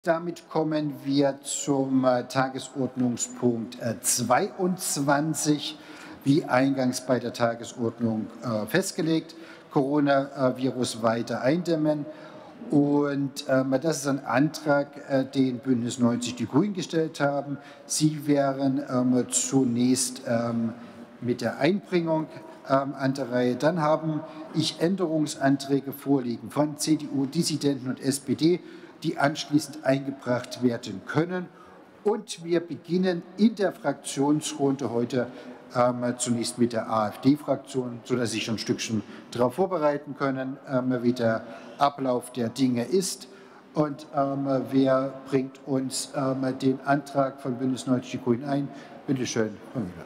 Damit kommen wir zum Tagesordnungspunkt 22, wie eingangs bei der Tagesordnung festgelegt, Coronavirus weiter eindämmen. Und das ist ein Antrag, den Bündnis 90 Die Grünen gestellt haben. Sie wären zunächst mit der Einbringung an der Reihe. Dann habe ich Änderungsanträge vorliegen von CDU, Dissidenten und SPD, die anschließend eingebracht werden können. Und wir beginnen in der Fraktionsrunde heute zunächst mit der AfD-Fraktion, sodass Sie sich schon ein Stückchen darauf vorbereiten können, wie der Ablauf der Dinge ist. Und wer bringt uns den Antrag von Bündnis 90 Die Grünen ein? Bitte schön, Frau Müller.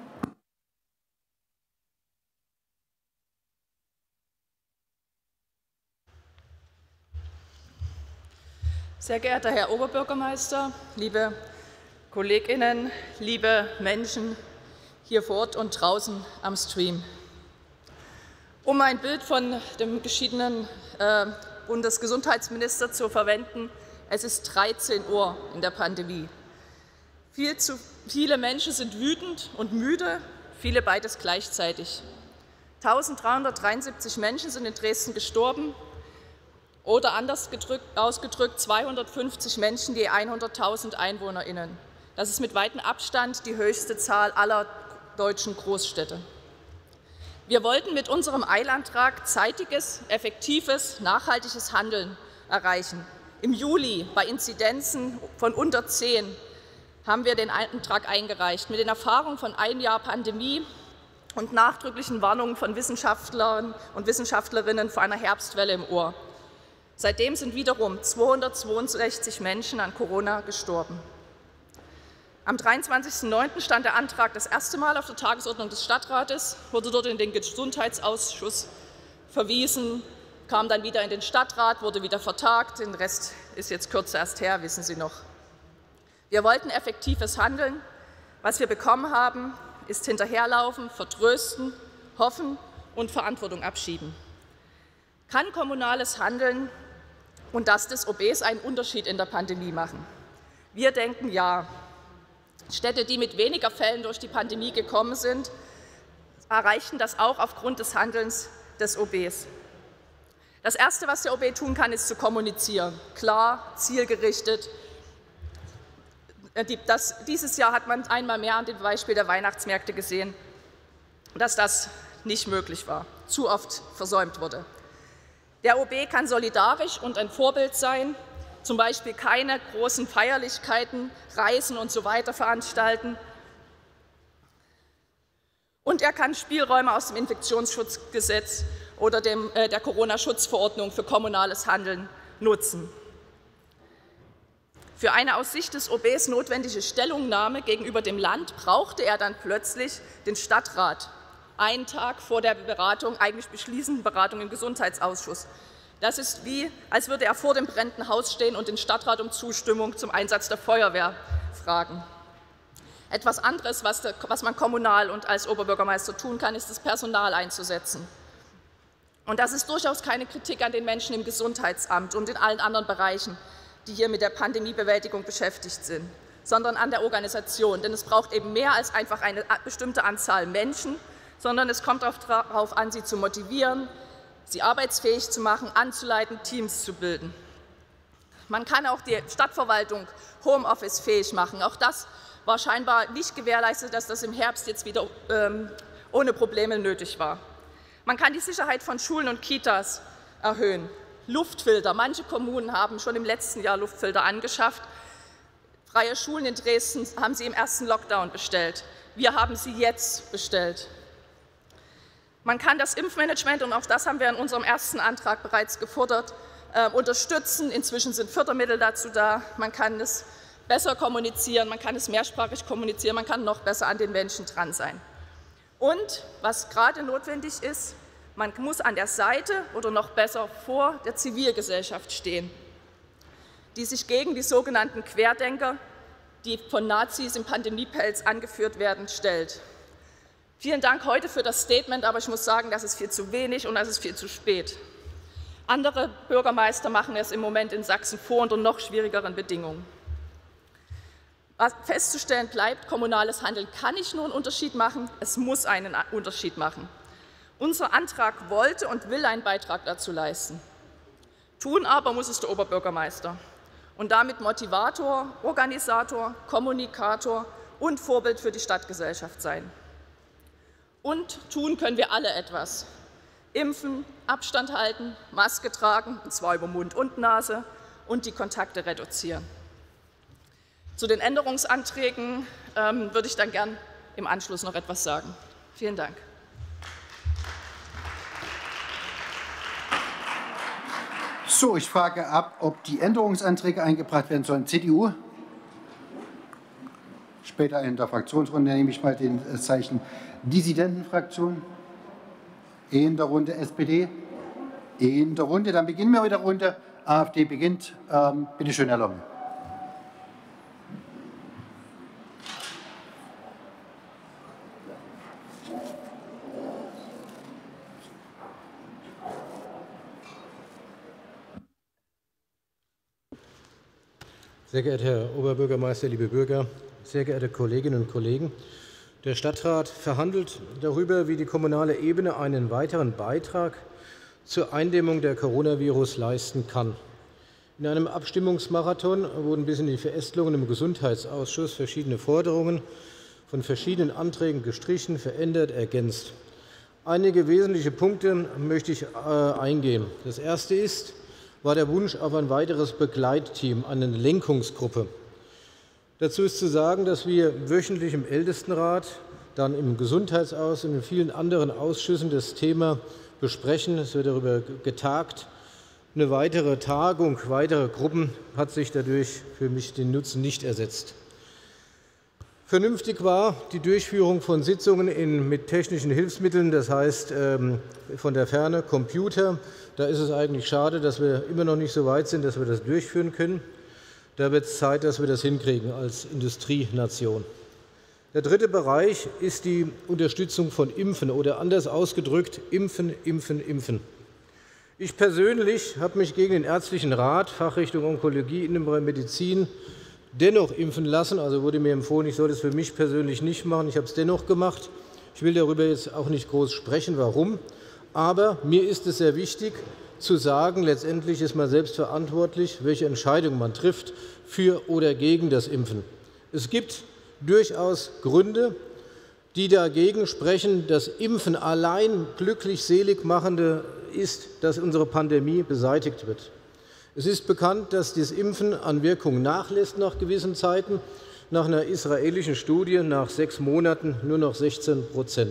Sehr geehrter Herr Oberbürgermeister, liebe KollegInnen, liebe Menschen hier vor Ort und draußen am Stream. Um ein Bild von dem geschiedenen Bundesgesundheitsminister zu verwenden, es ist 13 Uhr in der Pandemie. Viele Menschen sind wütend und müde, viele beides gleichzeitig. 1373 Menschen sind in Dresden gestorben. Oder anders ausgedrückt, 250 Menschen je 100.000 EinwohnerInnen. Das ist mit weitem Abstand die höchste Zahl aller deutschen Großstädte. Wir wollten mit unserem Eilantrag zeitiges, effektives, nachhaltiges Handeln erreichen. Im Juli bei Inzidenzen von unter 10 haben wir den Antrag eingereicht. Mit den Erfahrungen von einem Jahr Pandemie und nachdrücklichen Warnungen von Wissenschaftlern und Wissenschaftlerinnen vor einer Herbstwelle im Ohr. Seitdem sind wiederum 262 Menschen an Corona gestorben. Am 23.09. stand der Antrag das erste Mal auf der Tagesordnung des Stadtrates, wurde dort in den Gesundheitsausschuss verwiesen, kam dann wieder in den Stadtrat, wurde wieder vertagt. Den Rest ist jetzt kürzer erst her, wissen Sie noch. Wir wollten effektives Handeln. Was wir bekommen haben, ist Hinterherlaufen, Vertrösten, Hoffen und Verantwortung abschieben. Kann kommunales Handeln und das des OBs einen Unterschied in der Pandemie machen? Wir denken ja. Städte, die mit weniger Fällen durch die Pandemie gekommen sind, erreichten das auch aufgrund des Handelns des OBs. Das Erste, was der OB tun kann, ist zu kommunizieren. Klar, zielgerichtet. Dieses Jahr hat man einmal mehr an dem Beispiel der Weihnachtsmärkte gesehen, dass das nicht möglich war, zu oft versäumt wurde. Der OB kann solidarisch und ein Vorbild sein, zum Beispiel keine großen Feierlichkeiten, Reisen und so weiter veranstalten. Und er kann Spielräume aus dem Infektionsschutzgesetz oder der Corona-Schutzverordnung für kommunales Handeln nutzen. Für eine aus Sicht des OBs notwendige Stellungnahme gegenüber dem Land brauchte er dann plötzlich den Stadtrat. Einen Tag vor der Beratung, eigentlich beschließenden Beratung im Gesundheitsausschuss. Das ist wie, als würde er vor dem brennenden Haus stehen und den Stadtrat um Zustimmung zum Einsatz der Feuerwehr fragen. Etwas anderes, was man kommunal und als Oberbürgermeister tun kann, ist das Personal einzusetzen. Und das ist durchaus keine Kritik an den Menschen im Gesundheitsamt und in allen anderen Bereichen, die hier mit der Pandemiebewältigung beschäftigt sind, sondern an der Organisation. Denn es braucht eben mehr als einfach eine bestimmte Anzahl Menschen, sondern es kommt darauf an, sie zu motivieren, sie arbeitsfähig zu machen, anzuleiten, Teams zu bilden. Man kann auch die Stadtverwaltung Homeoffice-fähig machen. Auch das war scheinbar nicht gewährleistet, dass das im Herbst jetzt wieder ohne Probleme nötig war. Man kann die Sicherheit von Schulen und Kitas erhöhen. Luftfilter. Manche Kommunen haben schon im letzten Jahr Luftfilter angeschafft. Freie Schulen in Dresden haben sie im ersten Lockdown bestellt. Wir haben sie jetzt bestellt. Man kann das Impfmanagement, und auch das haben wir in unserem ersten Antrag bereits gefordert, unterstützen. Inzwischen sind Fördermittel dazu da. Man kann es besser kommunizieren, man kann es mehrsprachig kommunizieren, man kann noch besser an den Menschen dran sein. Und was gerade notwendig ist, man muss an der Seite oder noch besser vor der Zivilgesellschaft stehen, die sich gegen die sogenannten Querdenker, die von Nazis im Pandemiepelz angeführt werden, stellt. Vielen Dank heute für das Statement, aber ich muss sagen, das ist viel zu wenig und das ist viel zu spät. Andere Bürgermeister machen es im Moment in Sachsen vor unter noch schwierigeren Bedingungen. Was festzustellen bleibt, kommunales Handeln kann nicht nur einen Unterschied machen, es muss einen Unterschied machen. Unser Antrag wollte und will einen Beitrag dazu leisten. Tun aber muss es der Oberbürgermeister und damit Motivator, Organisator, Kommunikator und Vorbild für die Stadtgesellschaft sein. Und tun können wir alle etwas. Impfen, Abstand halten, Maske tragen, und zwar über Mund und Nase, und die Kontakte reduzieren. Zu den Änderungsanträgen würde ich dann gern im Anschluss noch etwas sagen. Vielen Dank. So, ich frage ab, ob die Änderungsanträge eingebracht werden sollen. CDU? Später in der Fraktionsrunde nehme ich mal den Zeichen Dissidentenfraktion. In der Runde SPD. In der Runde, dann beginnen wir mit der Runde. AfD beginnt. Bitte schön, Herr Lommel. Sehr geehrter Herr Oberbürgermeister, liebe Bürger, sehr geehrte Kolleginnen und Kollegen! Der Stadtrat verhandelt darüber, wie die kommunale Ebene einen weiteren Beitrag zur Eindämmung der Coronavirus leisten kann. In einem Abstimmungsmarathon wurden bis in die Verästelungen im Gesundheitsausschuss verschiedene Forderungen von verschiedenen Anträgen gestrichen, verändert, ergänzt. Einige wesentliche Punkte möchte ich eingehen. Das erste war der Wunsch auf ein weiteres Begleitteam, eine Lenkungsgruppe. Dazu ist zu sagen, dass wir wöchentlich im Ältestenrat, dann im Gesundheitsausschuss und in vielen anderen Ausschüssen das Thema besprechen. Es wird darüber getagt. Eine weitere Tagung, weitere Gruppen hat sich dadurch für mich den Nutzen nicht ersetzt. Vernünftig war die Durchführung von Sitzungen mit technischen Hilfsmitteln, das heißt von der Ferne, Computer. Da ist es eigentlich schade, dass wir immer noch nicht so weit sind, dass wir das durchführen können. Da wird es Zeit, dass wir das hinkriegen als Industrienation. Der dritte Bereich ist die Unterstützung von Impfen oder anders ausgedrückt Impfen, Impfen, Impfen. Ich persönlich habe mich gegen den Ärztlichen Rat, Fachrichtung Onkologie, Innere Medizin, dennoch impfen lassen. Also wurde mir empfohlen, ich soll es für mich persönlich nicht machen. Ich habe es dennoch gemacht. Ich will darüber jetzt auch nicht groß sprechen, warum. Aber mir ist es sehr wichtig zu sagen, letztendlich ist man selbst verantwortlich, welche Entscheidung man trifft für oder gegen das Impfen. Es gibt durchaus Gründe, die dagegen sprechen, dass Impfen allein glücklich selig machende ist, dass unsere Pandemie beseitigt wird. Es ist bekannt, dass das Impfen an Wirkung nachlässt nach gewissen Zeiten. Nach einer israelischen Studie nach 6 Monaten nur noch 16%.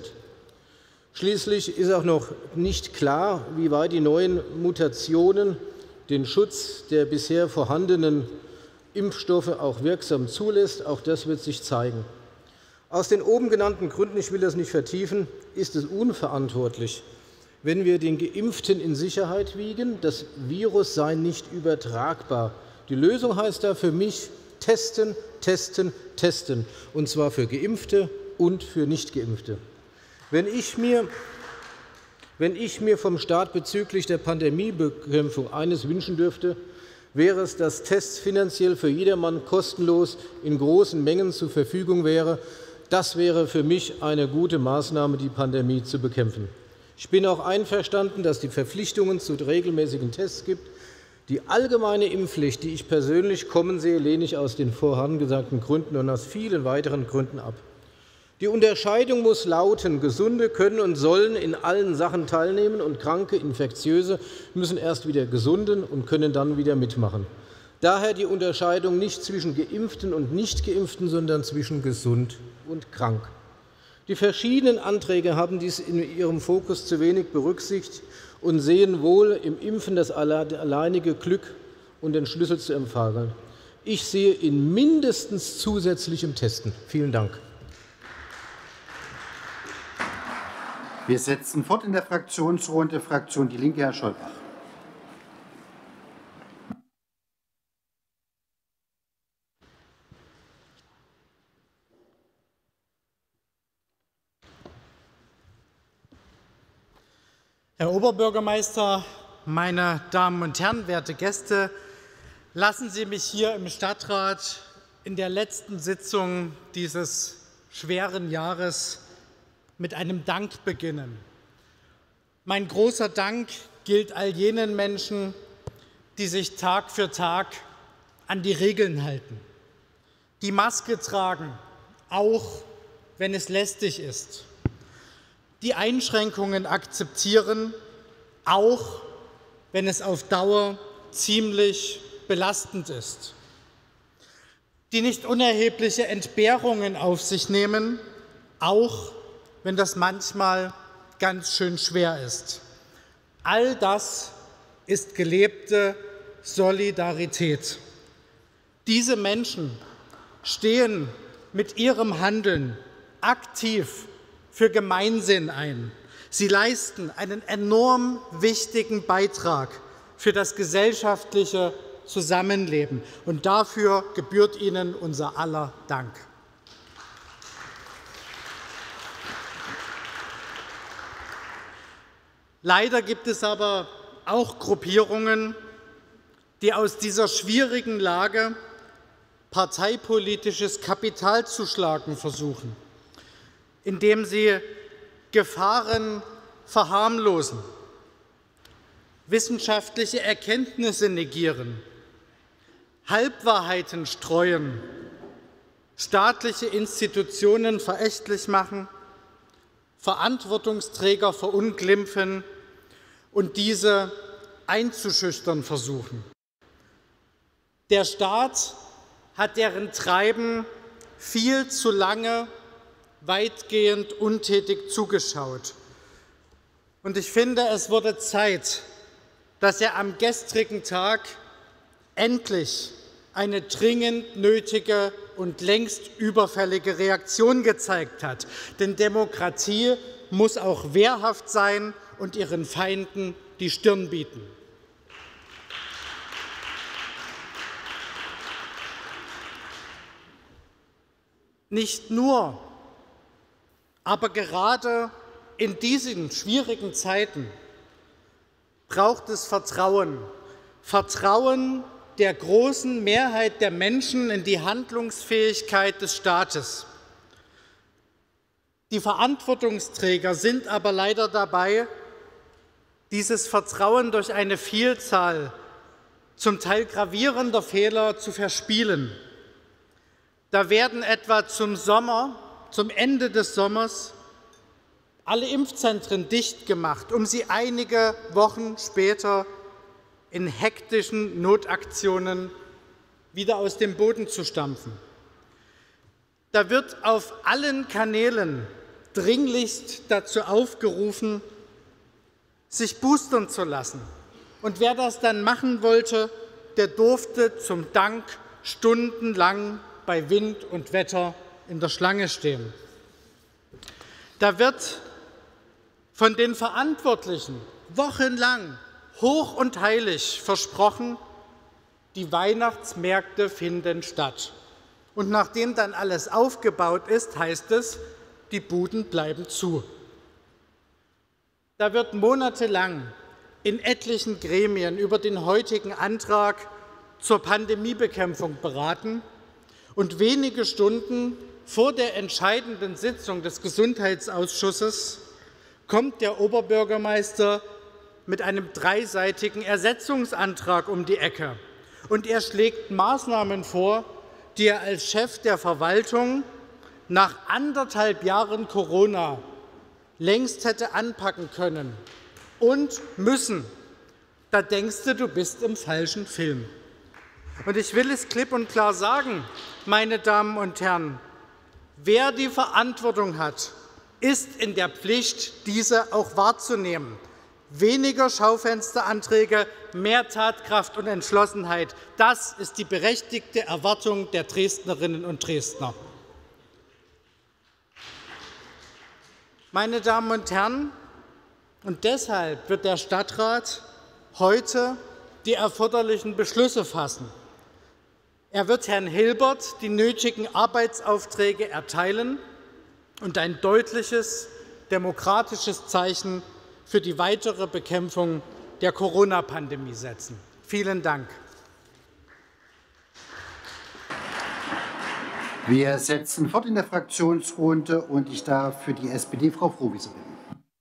Schließlich ist auch noch nicht klar, wie weit die neuen Mutationen den Schutz der bisher vorhandenen Impfstoffe auch wirksam zulässt. Auch das wird sich zeigen. Aus den oben genannten Gründen, ich will das nicht vertiefen, ist es unverantwortlich, wenn wir den Geimpften in Sicherheit wiegen. Das Virus sei nicht übertragbar. Die Lösung heißt da für mich testen, testen, testen, und zwar für Geimpfte und für Nichtgeimpfte. Wenn ich mir vom Staat bezüglich der Pandemiebekämpfung eines wünschen dürfte, wäre es, dass Tests finanziell für jedermann kostenlos in großen Mengen zur Verfügung wäre. Das wäre für mich eine gute Maßnahme, die Pandemie zu bekämpfen. Ich bin auch einverstanden, dass es Verpflichtungen zu regelmäßigen Tests gibt. Die allgemeine Impfpflicht, die ich persönlich kommen sehe, lehne ich aus den vorhin gesagten Gründen und aus vielen weiteren Gründen ab. Die Unterscheidung muss lauten: Gesunde können und sollen in allen Sachen teilnehmen und Kranke, Infektiöse müssen erst wieder gesunden und können dann wieder mitmachen. Daher die Unterscheidung nicht zwischen Geimpften und Nichtgeimpften, sondern zwischen gesund und krank. Die verschiedenen Anträge haben dies in ihrem Fokus zu wenig berücksichtigt und sehen wohl im Impfen das alleinige Glück und den Schlüssel zu empfangen. Ich sehe ihn mindestens zusätzlichem Testen. Vielen Dank. Wir setzen fort in der Fraktionsrunde. Fraktion Die Linke, Herr Scholbach. Herr Oberbürgermeister, meine Damen und Herren, werte Gäste, lassen Sie mich hier im Stadtrat in der letzten Sitzung dieses schweren Jahres mit einem Dank beginnen. Mein großer Dank gilt all jenen Menschen, die sich Tag für Tag an die Regeln halten, die Maske tragen, auch wenn es lästig ist, die Einschränkungen akzeptieren, auch wenn es auf Dauer ziemlich belastend ist, die nicht unerhebliche Entbehrungen auf sich nehmen, auch wenn das manchmal ganz schön schwer ist. All das ist gelebte Solidarität. Diese Menschen stehen mit ihrem Handeln aktiv für Gemeinsinn ein. Sie leisten einen enorm wichtigen Beitrag für das gesellschaftliche Zusammenleben. Und dafür gebührt ihnen unser aller Dank. Leider gibt es aber auch Gruppierungen, die aus dieser schwierigen Lage parteipolitisches Kapital zu schlagen versuchen, indem sie Gefahren verharmlosen, wissenschaftliche Erkenntnisse negieren, Halbwahrheiten streuen, staatliche Institutionen verächtlich machen, Verantwortungsträger verunglimpfen und diese einzuschüchtern versuchen. Der Staat hat deren Treiben viel zu lange weitgehend untätig zugeschaut. Und ich finde, es wurde Zeit, dass er am gestrigen Tag endlich eine dringend nötige und längst überfällige Reaktion gezeigt hat. Denn Demokratie muss auch wehrhaft sein und ihren Feinden die Stirn bieten. Nicht nur, aber gerade in diesen schwierigen Zeiten braucht es Vertrauen. Vertrauen der großen Mehrheit der Menschen in die Handlungsfähigkeit des Staates. Die Verantwortungsträger sind aber leider dabei, dieses Vertrauen durch eine Vielzahl zum Teil gravierender Fehler zu verspielen. Da werden etwa zum Ende des Sommers, alle Impfzentren dicht gemacht, um sie einige Wochen später in hektischen Notaktionen wieder aus dem Boden zu stampfen. Da wird auf allen Kanälen dringlichst dazu aufgerufen, sich boostern zu lassen. Und wer das dann machen wollte, der durfte zum Dank stundenlang bei Wind und Wetter in der Schlange stehen. Da wird von den Verantwortlichen wochenlang hoch und heilig versprochen, die Weihnachtsmärkte finden statt. Und nachdem dann alles aufgebaut ist, heißt es, die Buden bleiben zu. Da wird monatelang in etlichen Gremien über den heutigen Antrag zur Pandemiebekämpfung beraten und wenige Stunden vor der entscheidenden Sitzung des Gesundheitsausschusses kommt der Oberbürgermeister mit einem 3-seitigen Ersetzungsantrag um die Ecke. Und er schlägt Maßnahmen vor, die er als Chef der Verwaltung nach 1,5 Jahren Corona längst hätte anpacken können und müssen. Da denkst du, du bist im falschen Film. Und ich will es klipp und klar sagen, meine Damen und Herren, wer die Verantwortung hat, ist in der Pflicht, diese auch wahrzunehmen. Weniger Schaufensteranträge, mehr Tatkraft und Entschlossenheit. Das ist die berechtigte Erwartung der Dresdnerinnen und Dresdner. Meine Damen und Herren, und deshalb wird der Stadtrat heute die erforderlichen Beschlüsse fassen. Er wird Herrn Hilbert die nötigen Arbeitsaufträge erteilen und ein deutliches demokratisches Zeichen für die weitere Bekämpfung der Corona-Pandemie setzen. Vielen Dank. Wir setzen fort in der Fraktionsrunde und ich darf für die SPD Frau Frohwieser bitten.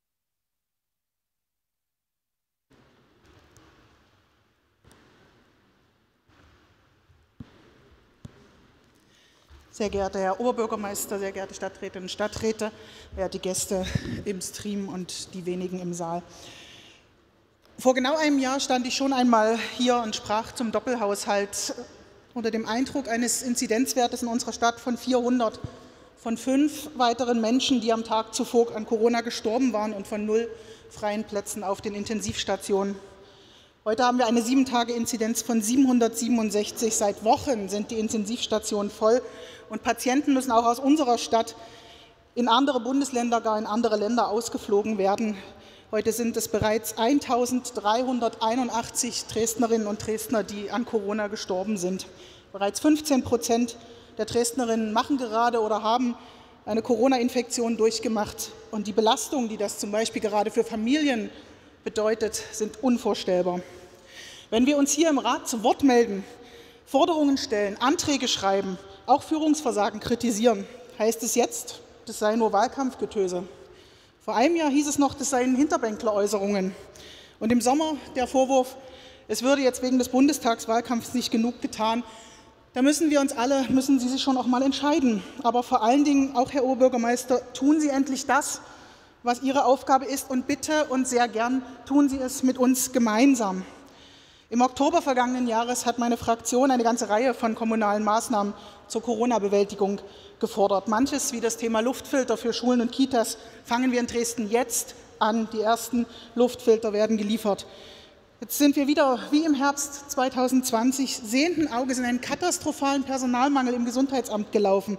Sehr geehrter Herr Oberbürgermeister, sehr geehrte Stadträtinnen und Stadträte, verehrte Gäste im Stream und die wenigen im Saal. Vor genau einem Jahr stand ich schon einmal hier und sprach zum Doppelhaushalt unter dem Eindruck eines Inzidenzwertes in unserer Stadt von 400, von 5 weiteren Menschen, die am Tag zuvor an Corona gestorben waren und von 0 freien Plätzen auf den Intensivstationen. Heute haben wir eine 7-Tage-Inzidenz von 767. Seit Wochen sind die Intensivstationen voll und Patienten müssen auch aus unserer Stadt in andere Bundesländer, gar in andere Länder ausgeflogen werden. Heute sind es bereits 1.381 Dresdnerinnen und Dresdner, die an Corona gestorben sind. Bereits 15% der Dresdnerinnen machen gerade oder haben eine Corona-Infektion durchgemacht. Und die Belastung, die das zum Beispiel gerade für Familien bedeutet, sind unvorstellbar. Wenn wir uns hier im Rat zu Wort melden, Forderungen stellen, Anträge schreiben, auch Führungsversagen kritisieren, heißt es jetzt, das sei nur Wahlkampfgetöse. Vor einem Jahr hieß es noch, das seien Hinterbänkleräußerungen. Und im Sommer der Vorwurf, es würde jetzt wegen des Bundestagswahlkampfs nicht genug getan. Da müssen Sie sich schon auch mal entscheiden. Aber vor allen Dingen, auch Herr Oberbürgermeister, tun Sie endlich das, was Ihre Aufgabe ist. Und bitte und sehr gern tun Sie es mit uns gemeinsam. Im Oktober vergangenen Jahres hat meine Fraktion eine ganze Reihe von kommunalen Maßnahmen zur Corona-Bewältigung gefordert. Manches, wie das Thema Luftfilter für Schulen und Kitas, fangen wir in Dresden jetzt an. Die ersten Luftfilter werden geliefert. Jetzt sind wir wieder, wie im Herbst 2020, sehenden Auges in einen katastrophalen Personalmangel im Gesundheitsamt gelaufen.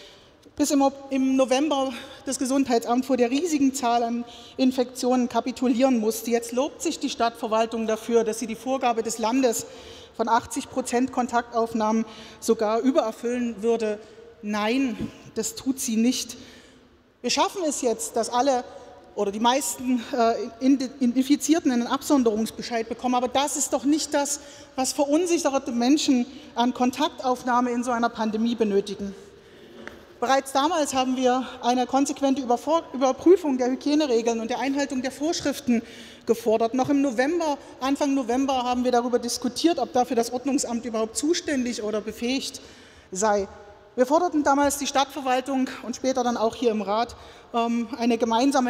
Bis im November das Gesundheitsamt vor der riesigen Zahl an Infektionen kapitulieren musste. Jetzt lobt sich die Stadtverwaltung dafür, dass sie die Vorgabe des Landes von 80% Kontaktaufnahmen sogar übererfüllen würde. Nein, das tut sie nicht. Wir schaffen es jetzt, dass alle oder die meisten Infizierten einen Absonderungsbescheid bekommen. Aber das ist doch nicht das, was verunsicherte Menschen an Kontaktaufnahme in so einer Pandemie benötigen. Bereits damals haben wir eine konsequente Überprüfung der Hygieneregeln und der Einhaltung der Vorschriften gefordert. Noch im November, Anfang November haben wir darüber diskutiert, ob dafür das Ordnungsamt überhaupt zuständig oder befähigt sei. Wir forderten damals die Stadtverwaltung und später dann auch hier im Rat zu einer gemeinsamen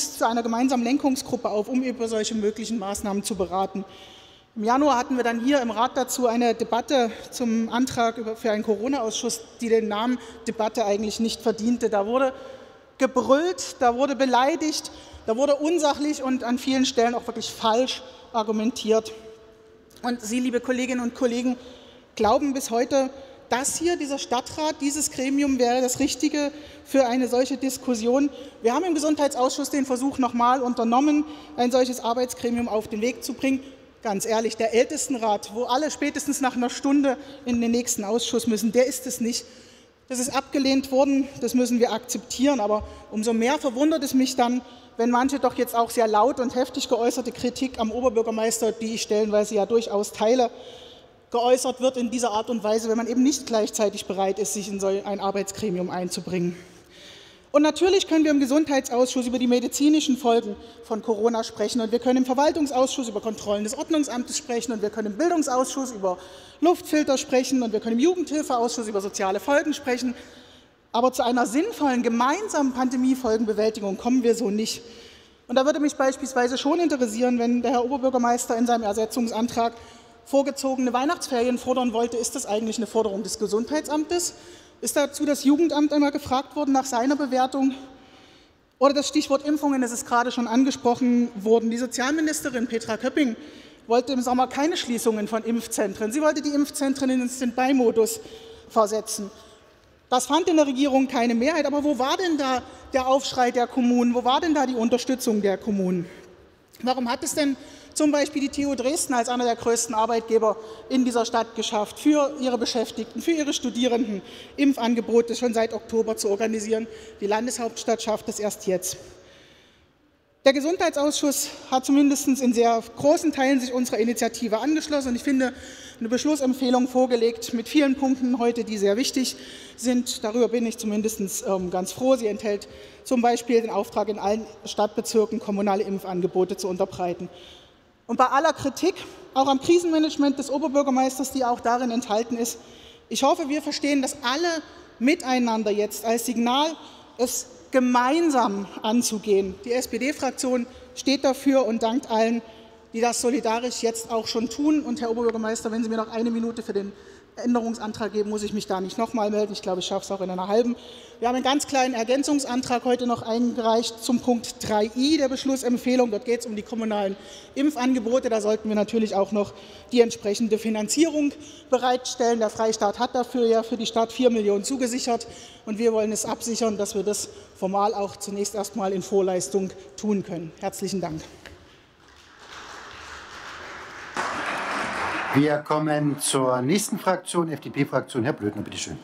Lenkungsgruppe auf, um über solche möglichen Maßnahmen zu beraten. Im Januar hatten wir dann hier im Rat dazu eine Debatte zum Antrag für einen Corona-Ausschuss, die den Namen Debatte eigentlich nicht verdiente. Da wurde gebrüllt, da wurde beleidigt, da wurde unsachlich und an vielen Stellen auch wirklich falsch argumentiert. Und Sie, liebe Kolleginnen und Kollegen, glauben bis heute, das hier, dieser Stadtrat, dieses Gremium wäre das Richtige für eine solche Diskussion. Wir haben im Gesundheitsausschuss den Versuch nochmal unternommen, ein solches Arbeitsgremium auf den Weg zu bringen. Ganz ehrlich, der Ältestenrat, wo alle spätestens nach einer Stunde in den nächsten Ausschuss müssen, der ist es nicht. Das ist abgelehnt worden, das müssen wir akzeptieren. Aber umso mehr verwundert es mich dann, wenn manche doch jetzt auch sehr laut und heftig geäußerte Kritik am Oberbürgermeister, die ich stellenweise ja durchaus teile, geäußert wird in dieser Art und Weise, wenn man eben nicht gleichzeitig bereit ist, sich in so ein Arbeitsgremium einzubringen. Und natürlich können wir im Gesundheitsausschuss über die medizinischen Folgen von Corona sprechen und wir können im Verwaltungsausschuss über Kontrollen des Ordnungsamtes sprechen und wir können im Bildungsausschuss über Luftfilter sprechen und wir können im Jugendhilfeausschuss über soziale Folgen sprechen. Aber zu einer sinnvollen gemeinsamen Pandemiefolgenbewältigung kommen wir so nicht. Und da würde mich beispielsweise schon interessieren, wenn der Herr Oberbürgermeister in seinem Ersetzungsantrag vorgezogene Weihnachtsferien fordern wollte, ist das eigentlich eine Forderung des Gesundheitsamtes? Ist dazu das Jugendamt einmal gefragt worden nach seiner Bewertung? Oder das Stichwort Impfungen, das ist gerade schon angesprochen worden. Die Sozialministerin Petra Köpping wollte im Sommer keine Schließungen von Impfzentren. Sie wollte die Impfzentren in den Stand-by-Modus versetzen. Das fand in der Regierung keine Mehrheit. Aber wo war denn da der Aufschrei der Kommunen? Wo war denn da die Unterstützung der Kommunen? Warum hat es denn zum Beispiel die TU Dresden als einer der größten Arbeitgeber in dieser Stadt geschafft, für ihre Beschäftigten, für ihre Studierenden Impfangebote schon seit Oktober zu organisieren? Die Landeshauptstadt schafft es erst jetzt. Der Gesundheitsausschuss hat zumindest in sehr großen Teilen sich unserer Initiative angeschlossen. Und ich finde, eine Beschlussempfehlung vorgelegt mit vielen Punkten heute, die sehr wichtig sind. Darüber bin ich zumindest ganz froh. Sie enthält zum Beispiel den Auftrag, in allen Stadtbezirken kommunale Impfangebote zu unterbreiten. Und bei aller Kritik, auch am Krisenmanagement des Oberbürgermeisters, die auch darin enthalten ist, ich hoffe, wir verstehen das alle miteinander jetzt als Signal, es gemeinsam anzugehen. Die SPD-Fraktion steht dafür und dankt allen, die das solidarisch jetzt auch schon tun. Und Herr Oberbürgermeister, wenn Sie mir noch eine Minute für den Änderungsantrag geben, muss ich mich da nicht nochmal melden. Ich glaube, ich schaffe es auch in einer halben. Wir haben einen ganz kleinen Ergänzungsantrag heute noch eingereicht zum Punkt 3i der Beschlussempfehlung. Dort geht es um die kommunalen Impfangebote. Da sollten wir natürlich auch noch die entsprechende Finanzierung bereitstellen. Der Freistaat hat dafür ja für die Stadt 4 Millionen zugesichert. Und wir wollen es absichern, dass wir das formal auch zunächst erstmal in Vorleistung tun können. Herzlichen Dank. Wir kommen zur nächsten Fraktion, FDP-Fraktion. Herr Blödner, bitte schön.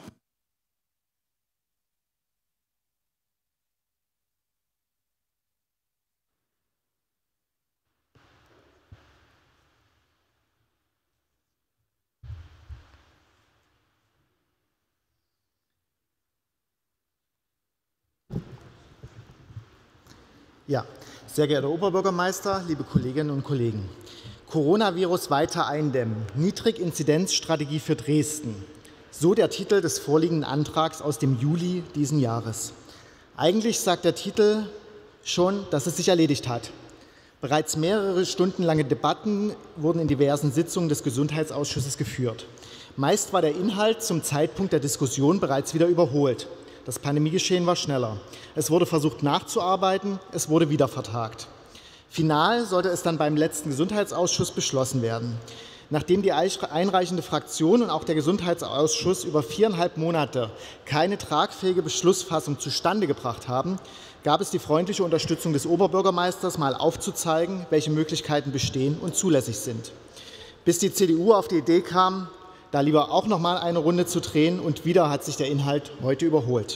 Ja, sehr geehrter Oberbürgermeister, liebe Kolleginnen und Kollegen. Coronavirus weiter eindämmen. Niedriginzidenzstrategie für Dresden. So der Titel des vorliegenden Antrags aus dem Juli diesen Jahres. Eigentlich sagt der Titel schon, dass es sich erledigt hat. Bereits mehrere stundenlange Debatten wurden in diversen Sitzungen des Gesundheitsausschusses geführt. Meist war der Inhalt zum Zeitpunkt der Diskussion bereits wieder überholt. Das Pandemiegeschehen war schneller. Es wurde versucht nachzuarbeiten, es wurde wieder vertagt. Final sollte es dann beim letzten Gesundheitsausschuss beschlossen werden. Nachdem die einreichende Fraktion und auch der Gesundheitsausschuss über 4,5 Monate keine tragfähige Beschlussfassung zustande gebracht haben, gab es die freundliche Unterstützung des Oberbürgermeisters, mal aufzuzeigen, welche Möglichkeiten bestehen und zulässig sind. Bis die CDU auf die Idee kam, da lieber auch noch mal eine Runde zu drehen, und wieder hat sich der Inhalt heute überholt.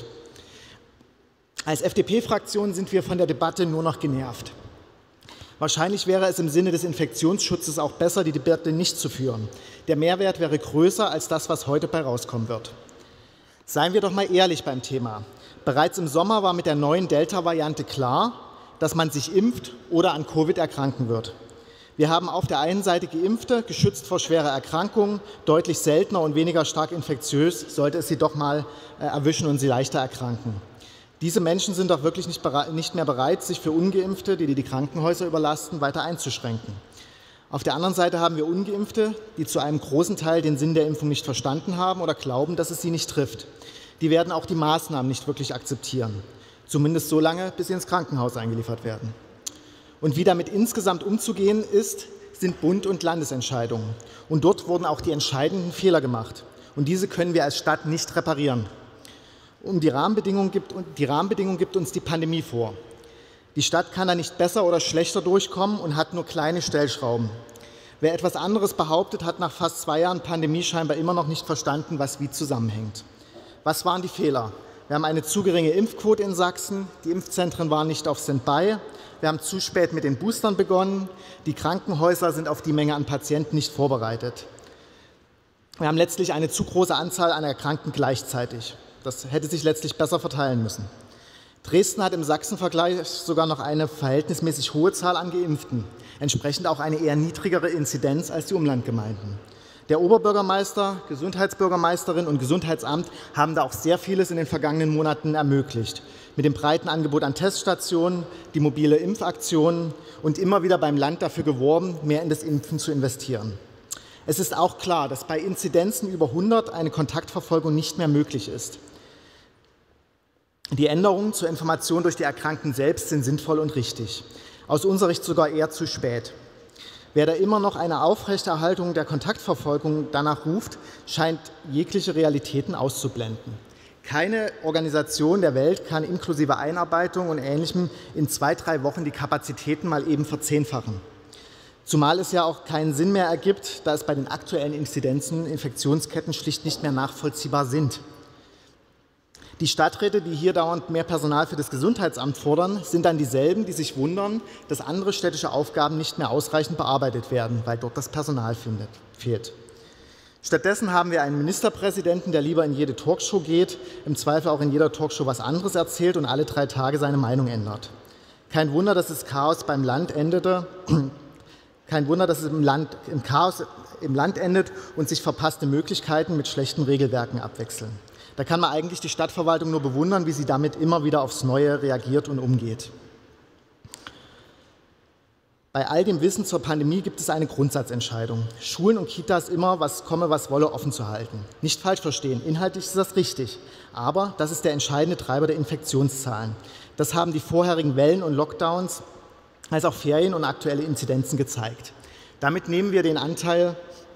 Als FDP-Fraktion sind wir von der Debatte nur noch genervt. Wahrscheinlich wäre es im Sinne des Infektionsschutzes auch besser, die Debatte nicht zu führen. Der Mehrwert wäre größer als das, was heute bei rauskommen wird. Seien wir doch mal ehrlich beim Thema. Bereits im Sommer war mit der neuen Delta-Variante klar, dass man sich impft oder an Covid erkranken wird. Wir haben auf der einen Seite Geimpfte, geschützt vor schwerer Erkrankung, deutlich seltener und weniger stark infektiös, sollte es sie doch mal erwischen und sie leichter erkranken. Diese Menschen sind doch wirklich nicht mehr bereit, sich für Ungeimpfte, die Krankenhäuser überlasten, weiter einzuschränken. Auf der anderen Seite haben wir Ungeimpfte, die zu einem großen Teil den Sinn der Impfung nicht verstanden haben oder glauben, dass es sie nicht trifft. Die werden auch die Maßnahmen nicht wirklich akzeptieren, zumindest so lange, bis sie ins Krankenhaus eingeliefert werden. Und wie damit insgesamt umzugehen ist, sind Bund- und Landesentscheidungen. Und dort wurden auch die entscheidenden Fehler gemacht. Und diese können wir als Stadt nicht reparieren. Die Rahmenbedingungen gibt uns die Pandemie vor. Die Stadt kann da nicht besser oder schlechter durchkommen und hat nur kleine Stellschrauben. Wer etwas anderes behauptet, hat nach fast 2 Jahren Pandemie scheinbar immer noch nicht verstanden, was wie zusammenhängt. Was waren die Fehler? Wir haben eine zu geringe Impfquote in Sachsen, die Impfzentren waren nicht auf Standby, wir haben zu spät mit den Boostern begonnen, die Krankenhäuser sind auf die Menge an Patienten nicht vorbereitet. Wir haben letztlich eine zu große Anzahl an Erkrankten gleichzeitig. Das hätte sich letztlich besser verteilen müssen. Dresden hat im Sachsenvergleich sogar noch eine verhältnismäßig hohe Zahl an Geimpften, entsprechend auch eine eher niedrigere Inzidenz als die Umlandgemeinden. Der Oberbürgermeister, Gesundheitsbürgermeisterin und Gesundheitsamt haben da auch sehr vieles in den vergangenen Monaten ermöglicht. Mit dem breiten Angebot an Teststationen, die mobile Impfaktionen und immer wieder beim Land dafür geworben, mehr in das Impfen zu investieren. Es ist auch klar, dass bei Inzidenzen über 100 eine Kontaktverfolgung nicht mehr möglich ist. Die Änderungen zur Information durch die Erkrankten selbst sind sinnvoll und richtig. Aus unserer Sicht sogar eher zu spät. Wer da immer noch eine Aufrechterhaltung der Kontaktverfolgung danach ruft, scheint jegliche Realitäten auszublenden. Keine Organisation der Welt kann inklusive Einarbeitung und Ähnlichem in 2-3 Wochen die Kapazitäten mal eben verzehnfachen. Zumal es ja auch keinen Sinn mehr ergibt, da es bei den aktuellen Inzidenzen Infektionsketten schlicht nicht mehr nachvollziehbar sind. Die Stadträte, die hier dauernd mehr Personal für das Gesundheitsamt fordern, sind dann dieselben, die sich wundern, dass andere städtische Aufgaben nicht mehr ausreichend bearbeitet werden, weil dort das Personal fehlt. Stattdessen haben wir einen Ministerpräsidenten, der lieber in jede Talkshow geht, im Zweifel auch in jeder Talkshow was anderes erzählt und alle 3 Tage seine Meinung ändert. Kein Wunder, dass das Chaos beim Land endete. Kein Wunder, dass es im Chaos im Land endet und sich verpasste Möglichkeiten mit schlechten Regelwerken abwechseln. Da kann man eigentlich die Stadtverwaltung nur bewundern, wie sie damit immer wieder aufs Neue reagiert und umgeht. Bei all dem Wissen zur Pandemie gibt es eine Grundsatzentscheidung. Schulen und Kitas immer, was komme, was wolle, offen zu halten. Nicht falsch verstehen, inhaltlich ist das richtig. Aber das ist der entscheidende Treiber der Infektionszahlen. Das haben die vorherigen Wellen und Lockdowns als auch Ferien und aktuelle Inzidenzen gezeigt. Damit nehmen wir den Anteil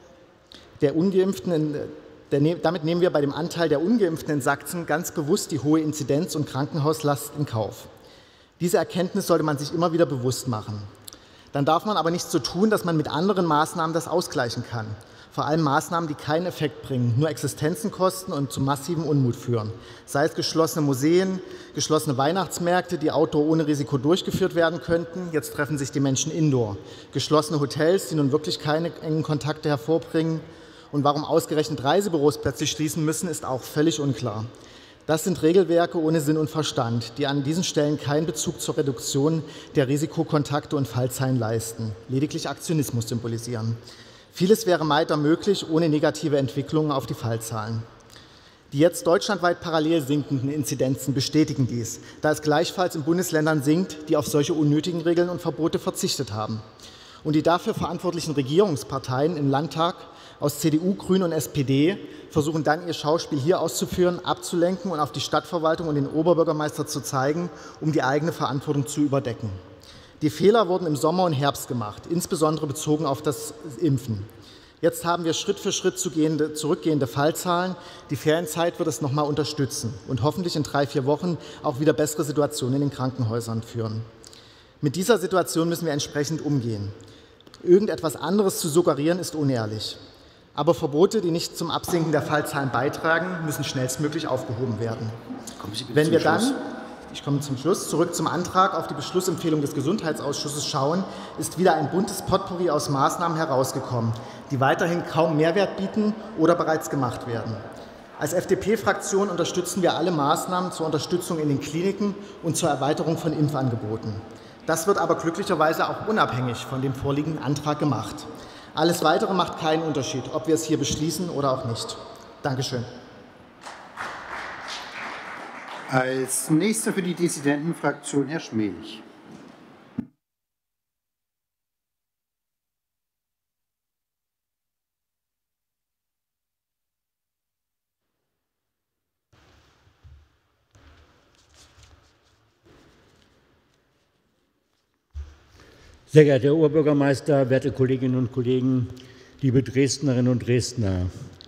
der Ungeimpften Damit nehmen wir bei dem Anteil der Ungeimpften in Sachsen ganz bewusst die hohe Inzidenz und Krankenhauslast in Kauf. Diese Erkenntnis sollte man sich immer wieder bewusst machen. Dann darf man aber nicht so tun, dass man mit anderen Maßnahmen das ausgleichen kann. Vor allem Maßnahmen, die keinen Effekt bringen, nur Existenzen kosten und zu massivem Unmut führen. Sei es geschlossene Museen, geschlossene Weihnachtsmärkte, die outdoor ohne Risiko durchgeführt werden könnten. Jetzt treffen sich die Menschen indoor. Geschlossene Hotels, die nun wirklich keine engen Kontakte hervorbringen. Und warum ausgerechnet Reisebüros plötzlich schließen müssen, ist auch völlig unklar. Das sind Regelwerke ohne Sinn und Verstand, die an diesen Stellen keinen Bezug zur Reduktion der Risikokontakte und Fallzahlen leisten, lediglich Aktionismus symbolisieren. Vieles wäre weiter möglich ohne negative Entwicklungen auf die Fallzahlen. Die jetzt deutschlandweit parallel sinkenden Inzidenzen bestätigen dies, da es gleichfalls in Bundesländern sinkt, die auf solche unnötigen Regeln und Verbote verzichtet haben. Und die dafür verantwortlichen Regierungsparteien im Landtag aus CDU, Grünen und SPD versuchen dann ihr Schauspiel hier auszuführen, abzulenken und auf die Stadtverwaltung und den Oberbürgermeister zu zeigen, um die eigene Verantwortung zu überdecken. Die Fehler wurden im Sommer und Herbst gemacht, insbesondere bezogen auf das Impfen. Jetzt haben wir Schritt für Schritt zurückgehende Fallzahlen. Die Ferienzeit wird es noch mal unterstützen und hoffentlich in 3-4 Wochen auch wieder bessere Situationen in den Krankenhäusern führen. Mit dieser Situation müssen wir entsprechend umgehen. Irgendetwas anderes zu suggerieren, ist unehrlich. Aber Verbote, die nicht zum Absinken der Fallzahlen beitragen, müssen schnellstmöglich aufgehoben werden. Wenn wir dann, ich komme zum Schluss, zurück zum Antrag auf die Beschlussempfehlung des Gesundheitsausschusses schauen, ist wieder ein buntes Potpourri aus Maßnahmen herausgekommen, die weiterhin kaum Mehrwert bieten oder bereits gemacht werden. Als FDP-Fraktion unterstützen wir alle Maßnahmen zur Unterstützung in den Kliniken und zur Erweiterung von Impfangeboten. Das wird aber glücklicherweise auch unabhängig von dem vorliegenden Antrag gemacht. Alles Weitere macht keinen Unterschied, ob wir es hier beschließen oder auch nicht. Dankeschön. Als nächster für die Dissidentenfraktion Herr Schmelich. Sehr geehrter Herr Oberbürgermeister, werte Kolleginnen und Kollegen, liebe Dresdnerinnen und Dresdner.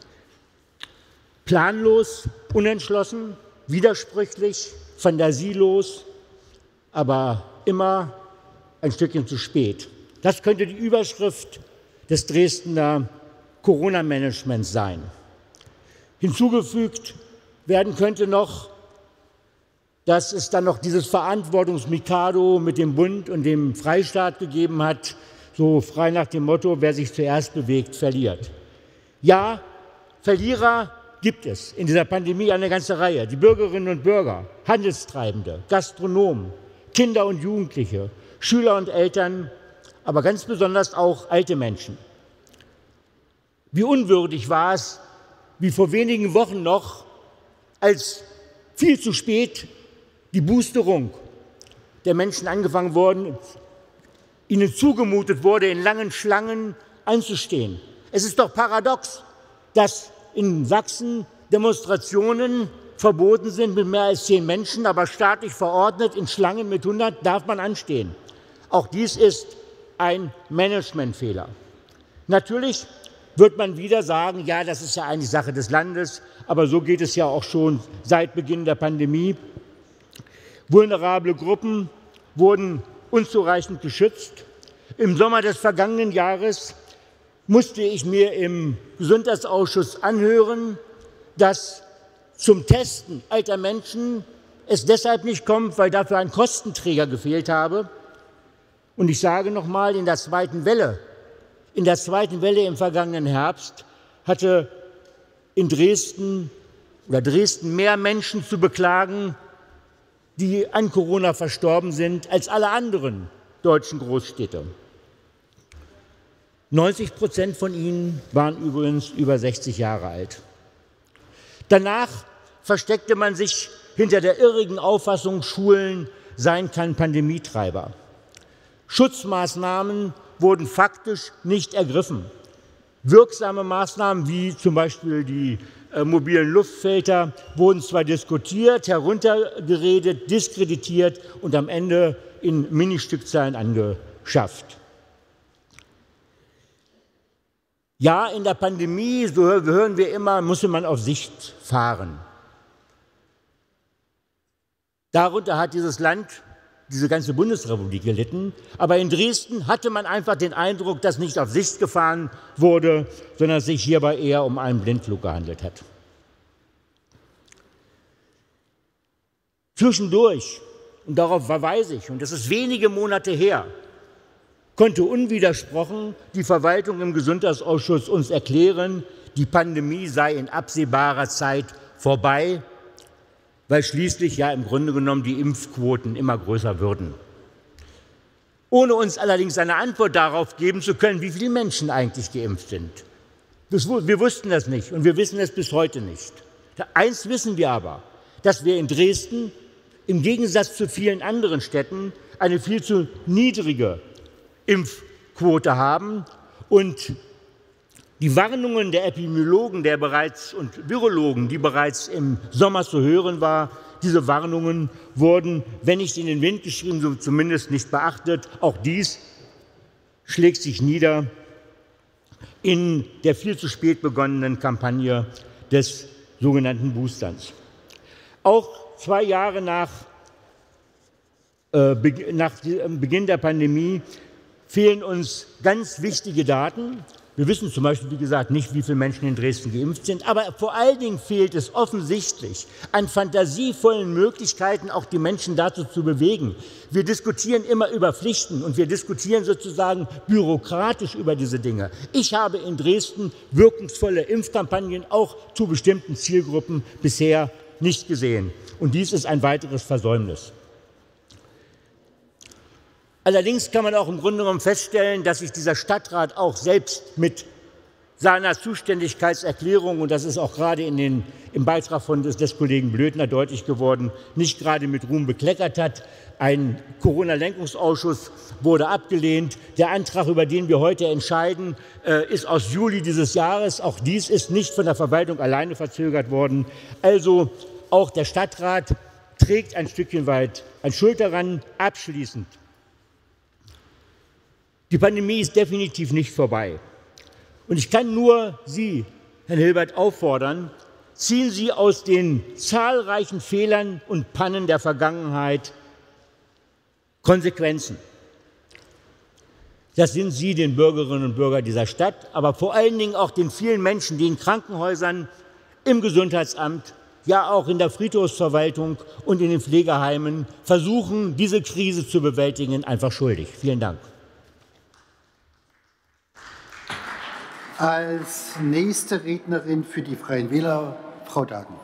Planlos, unentschlossen, widersprüchlich, fantasielos, aber immer ein Stückchen zu spät. Das könnte die Überschrift des Dresdner Corona-Managements sein. Hinzugefügt werden könnte noch, dass es dann noch dieses Verantwortungsmikado mit dem Bund und dem Freistaat gegeben hat, so frei nach dem Motto, wer sich zuerst bewegt, verliert. Ja, Verlierer gibt es in dieser Pandemie eine ganze Reihe. Die Bürgerinnen und Bürger, Handelstreibende, Gastronomen, Kinder und Jugendliche, Schüler und Eltern, aber ganz besonders auch alte Menschen. Wie unwürdig war es, wie vor wenigen Wochen noch, als viel zu spät die Boosterung der Menschen angefangen worden, ihnen zugemutet wurde, in langen Schlangen anzustehen. Es ist doch paradox, dass in Sachsen Demonstrationen verboten sind mit mehr als 10 Menschen, aber staatlich verordnet in Schlangen mit 100 darf man anstehen. Auch dies ist ein Managementfehler. Natürlich wird man wieder sagen, ja, das ist ja eigentlich Sache des Landes, aber so geht es ja auch schon seit Beginn der Pandemie. Vulnerable Gruppen wurden unzureichend geschützt. Im Sommer des vergangenen Jahres musste ich mir im Gesundheitsausschuss anhören, dass zum Testen alter Menschen es deshalb nicht kommt, weil dafür ein Kostenträger gefehlt habe. Und ich sage nochmal, in der zweiten Welle im vergangenen Herbst hatte Dresden mehr Menschen zu beklagen, die an Corona verstorben sind, als alle anderen deutschen Großstädte. 90% von ihnen waren übrigens über 60 Jahre alt. Danach versteckte man sich hinter der irrigen Auffassung, Schulen seien kein Pandemietreiber. Schutzmaßnahmen wurden faktisch nicht ergriffen. Wirksame Maßnahmen wie zum Beispiel die mobilen Luftfilter wurden zwar diskutiert, heruntergeredet, diskreditiert und am Ende in Ministückzahlen angeschafft. Ja, in der Pandemie, so hören wir immer, musste man auf Sicht fahren. Darunter hat dieses Land, diese ganze Bundesrepublik gelitten. Aber in Dresden hatte man einfach den Eindruck, dass nicht auf Sicht gefahren wurde, sondern es sich hierbei eher um einen Blindflug gehandelt hat. Zwischendurch, und darauf verweise ich, und das ist wenige Monate her, konnte unwidersprochen die Verwaltung im Gesundheitsausschuss uns erklären, die Pandemie sei in absehbarer Zeit vorbei, weil schließlich ja im Grunde genommen die Impfquoten immer größer würden. Ohne uns allerdings eine Antwort darauf geben zu können, wie viele Menschen eigentlich geimpft sind. Wir wussten das nicht und wir wissen es bis heute nicht. Eins wissen wir aber, dass wir in Dresden im Gegensatz zu vielen anderen Städten eine viel zu niedrige Impfquote haben und die Warnungen der Epidemiologen und Virologen, die bereits im Sommer zu hören war, diese Warnungen wurden, wenn nicht in den Wind geschrieben, so zumindest nicht beachtet. Auch dies schlägt sich nieder in der viel zu spät begonnenen Kampagne des sogenannten Boosterns. Auch 2 Jahre nach Beginn der Pandemie fehlen uns ganz wichtige Daten. Wir wissen zum Beispiel, wie gesagt, nicht, wie viele Menschen in Dresden geimpft sind, aber vor allen Dingen fehlt es offensichtlich an fantasievollen Möglichkeiten, auch die Menschen dazu zu bewegen. Wir diskutieren immer über Pflichten und wir diskutieren sozusagen bürokratisch über diese Dinge. Ich habe in Dresden wirkungsvolle Impfkampagnen auch zu bestimmten Zielgruppen bisher nicht gesehen. Und dies ist ein weiteres Versäumnis. Allerdings kann man auch im Grunde genommen feststellen, dass sich dieser Stadtrat auch selbst mit seiner Zuständigkeitserklärung, und das ist auch gerade im Beitrag des Kollegen Blödner deutlich geworden, nicht gerade mit Ruhm bekleckert hat. Ein Corona-Lenkungsausschuss wurde abgelehnt. Der Antrag, über den wir heute entscheiden, ist aus Juli dieses Jahres. Auch dies ist nicht von der Verwaltung alleine verzögert worden. Also auch der Stadtrat trägt ein Stückchen weit ein Schuld daran. Abschließend. Die Pandemie ist definitiv nicht vorbei. Und ich kann nur Sie, Herrn Hilbert, auffordern, ziehen Sie aus den zahlreichen Fehlern und Pannen der Vergangenheit Konsequenzen. Das sind Sie, den Bürgerinnen und Bürgern dieser Stadt, aber vor allen Dingen auch den vielen Menschen, die in Krankenhäusern, im Gesundheitsamt, ja auch in der Friedhofsverwaltung und in den Pflegeheimen versuchen, diese Krise zu bewältigen, einfach schuldig. Vielen Dank. Als nächste Rednerin für die Freien Wähler, Frau Dagen.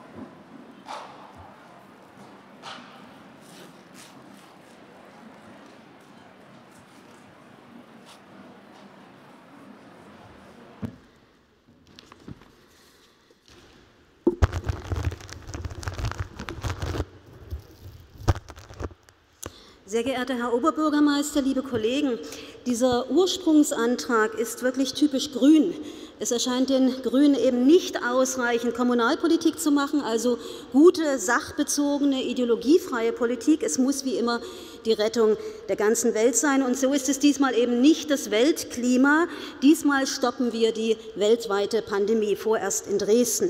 Sehr geehrter Herr Oberbürgermeister, liebe Kollegen, dieser Ursprungsantrag ist wirklich typisch grün. Es erscheint den Grünen eben nicht ausreichend, Kommunalpolitik zu machen, also gute, sachbezogene, ideologiefreie Politik. Es muss wie immer die Rettung der ganzen Welt sein. Und so ist es diesmal eben nicht das Weltklima. Diesmal stoppen wir die weltweite Pandemie, vorerst in Dresden.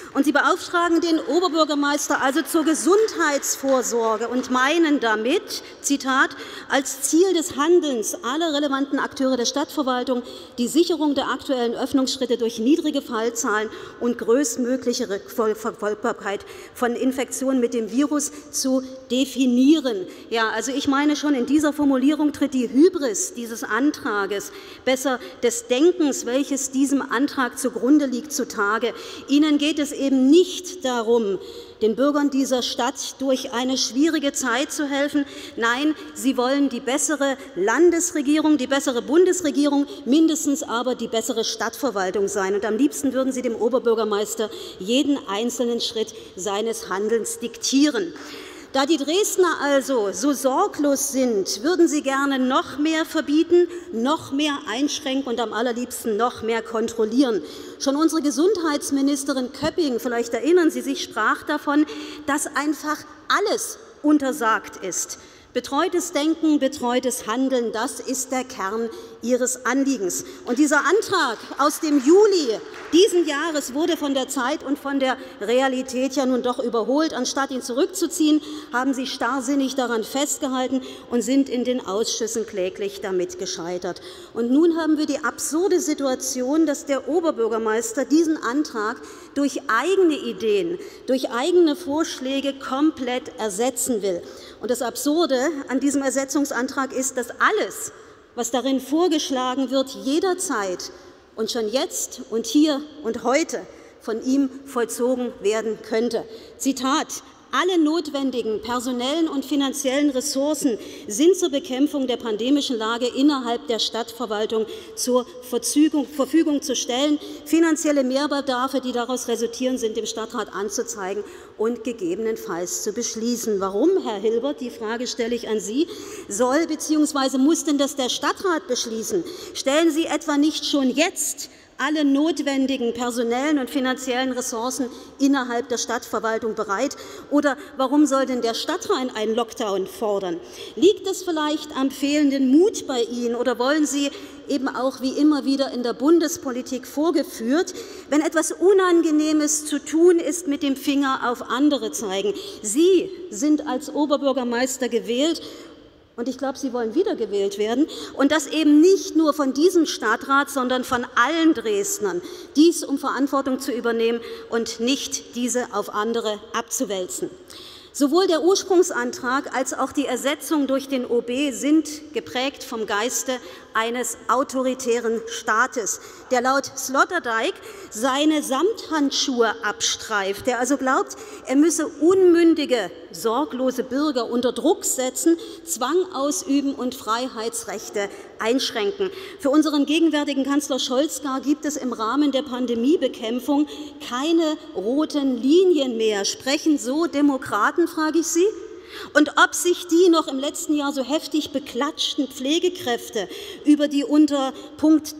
Und Sie beauftragen den Oberbürgermeister also zur Gesundheitsvorsorge und meinen damit, Zitat, als Ziel des Handelns aller relevanten Akteure der Stadtverwaltung die Sicherung der aktuellen Öffnungsschritte durch niedrige Fallzahlen und größtmögliche Verfolgbarkeit von Infektionen mit dem Virus zu definieren. Ja, also ich meine, schon in dieser Formulierung tritt die Hybris dieses Antrages, besser des Denkens, welches diesem Antrag zugrunde liegt, zutage. Ihnen geht es eben nicht darum, den Bürgern dieser Stadt durch eine schwierige Zeit zu helfen. Nein, Sie wollen die bessere Landesregierung, die bessere Bundesregierung, mindestens aber die bessere Stadtverwaltung sein. Und am liebsten würden Sie dem Oberbürgermeister jeden einzelnen Schritt seines Handelns diktieren. Da die Dresdner also so sorglos sind, würden sie gerne noch mehr verbieten, noch mehr einschränken und am allerliebsten noch mehr kontrollieren. Schon unsere Gesundheitsministerin Köpping, vielleicht erinnern Sie sich, sprach davon, dass einfach alles untersagt ist. Betreutes Denken, betreutes Handeln, das ist der Kern Ihres Anliegens. Und dieser Antrag aus dem Juli diesen Jahres wurde von der Zeit und von der Realität ja nun doch überholt. Anstatt ihn zurückzuziehen, haben Sie starrsinnig daran festgehalten und sind in den Ausschüssen kläglich damit gescheitert. Und nun haben wir die absurde Situation, dass der Oberbürgermeister diesen Antrag durch eigene Ideen, durch eigene Vorschläge komplett ersetzen will. Und das Absurde an diesem Ersetzungsantrag ist, dass alles, was darin vorgeschlagen wird, jederzeit und schon jetzt und hier und heute von ihm vollzogen werden könnte. Zitat: Alle notwendigen personellen und finanziellen Ressourcen sind zur Bekämpfung der pandemischen Lage innerhalb der Stadtverwaltung zur Verfügung zu stellen. Finanzielle Mehrbedarfe, die daraus resultieren, sind dem Stadtrat anzuzeigen und gegebenenfalls zu beschließen. Warum, Herr Hilbert, die Frage stelle ich an Sie, soll bzw. muss denn das der Stadtrat beschließen? Stellen Sie etwa nicht schon jetzt alle notwendigen personellen und finanziellen Ressourcen innerhalb der Stadtverwaltung bereit? Oder warum soll denn der Stadtrat einen Lockdown fordern? Liegt es vielleicht am fehlenden Mut bei Ihnen oder wollen Sie eben auch wie immer wieder in der Bundespolitik vorgeführt, wenn etwas Unangenehmes zu tun ist, mit dem Finger auf andere zeigen? Sie sind als Oberbürgermeister gewählt. Und ich glaube, Sie wollen wiedergewählt werden. Und das eben nicht nur von diesem Stadtrat, sondern von allen Dresdnern. Dies, um Verantwortung zu übernehmen und nicht diese auf andere abzuwälzen. Sowohl der Ursprungsantrag als auch die Ersetzung durch den OB sind geprägt vom Geiste eines autoritären Staates, der laut Sloterdijk seine Samthandschuhe abstreift, der also glaubt, er müsse unmündige, sorglose Bürger unter Druck setzen, Zwang ausüben und Freiheitsrechte einschränken. Für unseren gegenwärtigen Kanzler Scholz gar gibt es im Rahmen der Pandemiebekämpfung keine roten Linien mehr. Sprechen so Demokraten, frage ich Sie? Und ob sich die noch im letzten Jahr so heftig beklatschten Pflegekräfte über die unter Punkt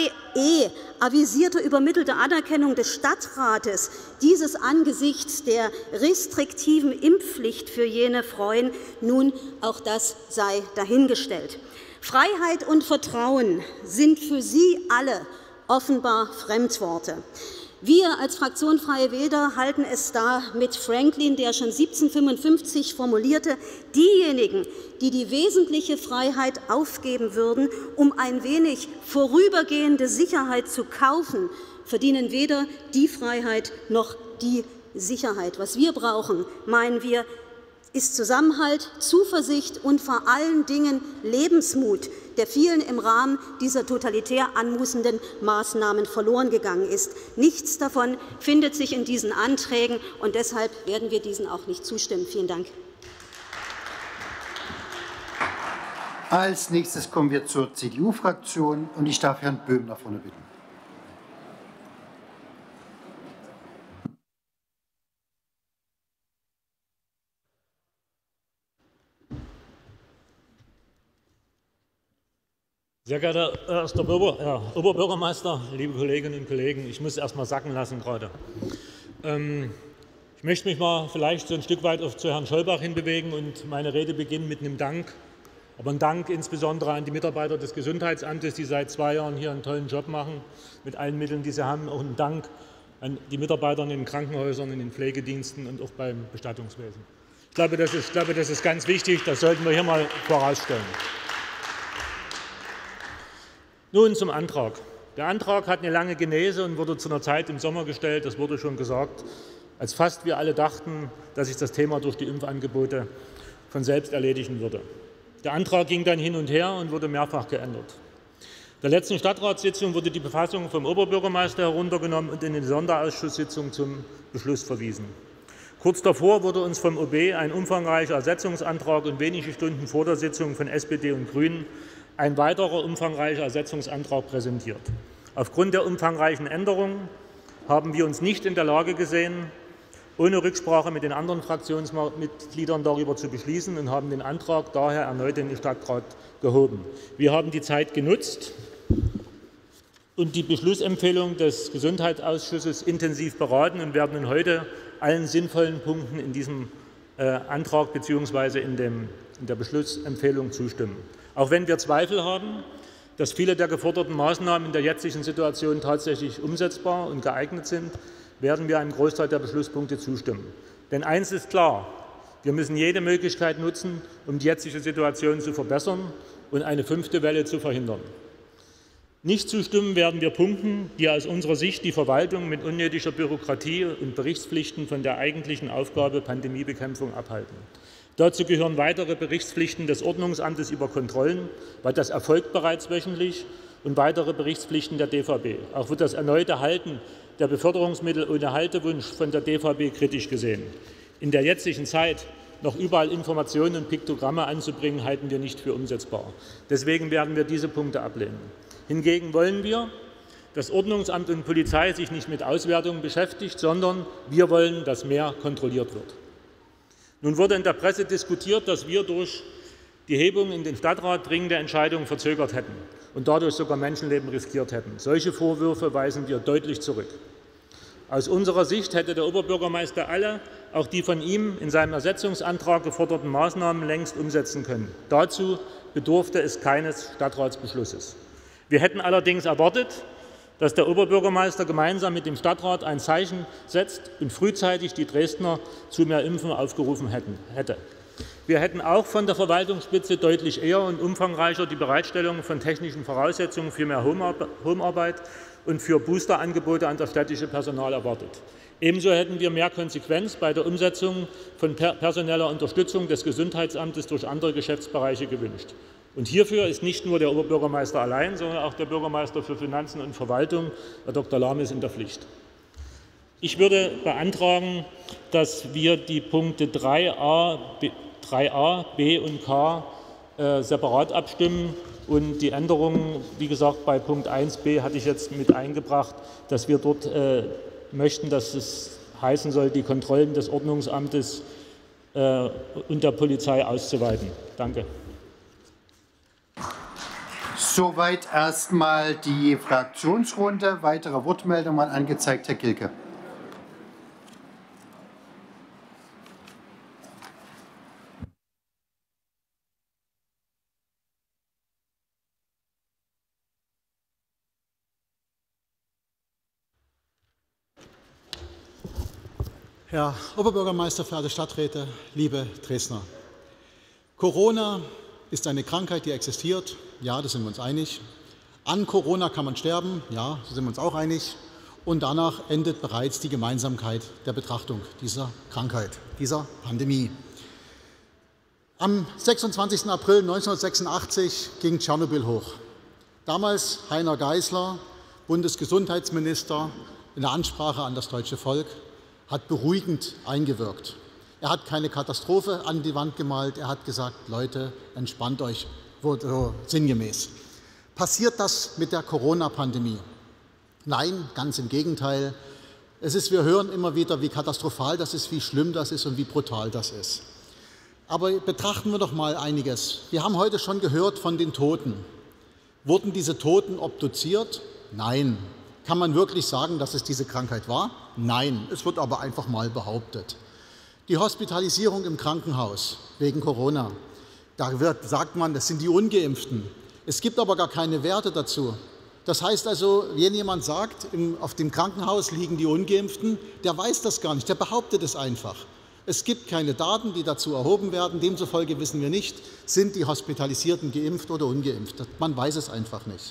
3e avisierte übermittelte Anerkennung des Stadtrates dieses angesichts der restriktiven Impfpflicht für jene freuen, nun auch das sei dahingestellt. Freiheit und Vertrauen sind für Sie alle offenbar Fremdworte. Wir als Fraktion Freie Wähler halten es da mit Franklin, der schon 1755 formulierte, diejenigen, die die wesentliche Freiheit aufgeben würden, um ein wenig vorübergehende Sicherheit zu kaufen, verdienen weder die Freiheit noch die Sicherheit. Was wir brauchen, meinen wir, ist Zusammenhalt, Zuversicht und vor allen Dingen Lebensmut, der vielen im Rahmen dieser totalitär anmutenden Maßnahmen verloren gegangen ist. Nichts davon findet sich in diesen Anträgen, und deshalb werden wir diesen auch nicht zustimmen. Vielen Dank. Als nächstes kommen wir zur CDU-Fraktion, und ich darf Herrn Böhm nach vorne bitten. Sehr geehrter Herr Oberbürgermeister, liebe Kolleginnen und Kollegen, ich muss erst mal sacken lassen gerade. Ich möchte mich mal vielleicht so ein Stück weit zu Herrn Scholbach hinbewegen und meine Rede beginnen mit einem Dank. Aber ein Dank insbesondere an die Mitarbeiter des Gesundheitsamtes, die seit 2 Jahren hier einen tollen Job machen, mit allen Mitteln, die sie haben. Auch ein Dank an die Mitarbeiter in den Krankenhäusern, in den Pflegediensten und auch beim Bestattungswesen. Ich glaube, das ist ganz wichtig, das sollten wir hier mal vorausstellen. Nun zum Antrag. Der Antrag hat eine lange Genese und wurde zu einer Zeit im Sommer gestellt, das wurde schon gesagt, als fast wir alle dachten, dass sich das Thema durch die Impfangebote von selbst erledigen würde. Der Antrag ging dann hin und her und wurde mehrfach geändert. Der letzten Stadtratssitzung wurde die Befassung vom Oberbürgermeister heruntergenommen und in die Sonderausschusssitzung zum Beschluss verwiesen. Kurz davor wurde uns vom OB ein umfangreicher Ersetzungsantrag und wenige Stunden vor der Sitzung von SPD und Grünen ein weiterer umfangreicher Ersetzungsantrag präsentiert. Aufgrund der umfangreichen Änderungen haben wir uns nicht in der Lage gesehen, ohne Rücksprache mit den anderen Fraktionsmitgliedern darüber zu beschließen und haben den Antrag daher erneut in den Stadtrat gehoben. Wir haben die Zeit genutzt und die Beschlussempfehlung des Gesundheitsausschusses intensiv beraten und werden nun heute allen sinnvollen Punkten in diesem Antrag bzw. in der Beschlussempfehlung zustimmen. Auch wenn wir Zweifel haben, dass viele der geforderten Maßnahmen in der jetzigen Situation tatsächlich umsetzbar und geeignet sind, werden wir einem Großteil der Beschlusspunkte zustimmen. Denn eins ist klar, wir müssen jede Möglichkeit nutzen, um die jetzige Situation zu verbessern und eine 5. Welle zu verhindern. Nicht zustimmen werden wir Punkten, die aus unserer Sicht die Verwaltung mit unnötiger Bürokratie und Berichtspflichten von der eigentlichen Aufgabe Pandemiebekämpfung abhalten. Dazu gehören weitere Berichtspflichten des Ordnungsamtes über Kontrollen, weil das erfolgt bereits wöchentlich, und weitere Berichtspflichten der DVB. Auch wird das erneute Halten der Beförderungsmittel ohne Haltewunsch von der DVB kritisch gesehen. In der jetzigen Zeit noch überall Informationen und Piktogramme anzubringen, halten wir nicht für umsetzbar. Deswegen werden wir diese Punkte ablehnen. Hingegen wollen wir, dass Ordnungsamt und Polizei sich nicht mit Auswertungen beschäftigt, sondern wir wollen, dass mehr kontrolliert wird. Nun wurde in der Presse diskutiert, dass wir durch die Hebung in den Stadtrat dringende Entscheidungen verzögert hätten und dadurch sogar Menschenleben riskiert hätten. Solche Vorwürfe weisen wir deutlich zurück. Aus unserer Sicht hätte der Oberbürgermeister alle, auch die von ihm in seinem Ersetzungsantrag geforderten Maßnahmen längst umsetzen können. Dazu bedurfte es keines Stadtratsbeschlusses. Wir hätten allerdings erwartet, dass der Oberbürgermeister gemeinsam mit dem Stadtrat ein Zeichen setzt und frühzeitig die Dresdner zu mehr Impfen aufgerufen hätte. Wir hätten auch von der Verwaltungsspitze deutlich eher und umfangreicher die Bereitstellung von technischen Voraussetzungen für mehr Homearbeit und für Boosterangebote an das städtische Personal erwartet. Ebenso hätten wir mehr Konsequenz bei der Umsetzung von personeller Unterstützung des Gesundheitsamtes durch andere Geschäftsbereiche gewünscht. Und hierfür ist nicht nur der Oberbürgermeister allein, sondern auch der Bürgermeister für Finanzen und Verwaltung, Herr Dr. Lames, in der Pflicht. Ich würde beantragen, dass wir die Punkte 3a, b und k separat abstimmen und die Änderungen, wie gesagt, bei Punkt 1b hatte ich jetzt mit eingebracht, dass wir dort möchten, dass es heißen soll, die Kontrollen des Ordnungsamtes und der Polizei auszuweiten. Danke. Soweit erstmal die Fraktionsrunde. Weitere Wortmeldungen angezeigt, Herr Gilke. Herr Oberbürgermeister, verehrte Stadträte, liebe Dresdner. Corona ist eine Krankheit, die existiert. Ja, da sind wir uns einig. An Corona kann man sterben. Ja, da sind wir uns auch einig. Und danach endet bereits die Gemeinsamkeit der Betrachtung dieser Krankheit, dieser Pandemie. Am 26. April 1986 ging Tschernobyl hoch. Damals Heiner Geisler, Bundesgesundheitsminister, in der Ansprache an das deutsche Volk, hat beruhigend eingewirkt. Er hat keine Katastrophe an die Wand gemalt, er hat gesagt, Leute, entspannt euch, so sinngemäß. Passiert das mit der Corona-Pandemie? Nein, ganz im Gegenteil. Wir hören immer wieder, wie katastrophal das ist, wie schlimm das ist und wie brutal das ist. Aber betrachten wir doch mal einiges. Wir haben heute schon gehört von den Toten. Wurden diese Toten obduziert? Nein. Kann man wirklich sagen, dass es diese Krankheit war? Nein. Es wird aber einfach mal behauptet. Die Hospitalisierung im Krankenhaus wegen Corona, da sagt man, das sind die Ungeimpften. Es gibt aber gar keine Werte dazu. Das heißt also, wenn jemand sagt, auf dem Krankenhaus liegen die Ungeimpften, der weiß das gar nicht, der behauptet es einfach. Es gibt keine Daten, die dazu erhoben werden. Demzufolge wissen wir nicht, sind die Hospitalisierten geimpft oder ungeimpft. Man weiß es einfach nicht.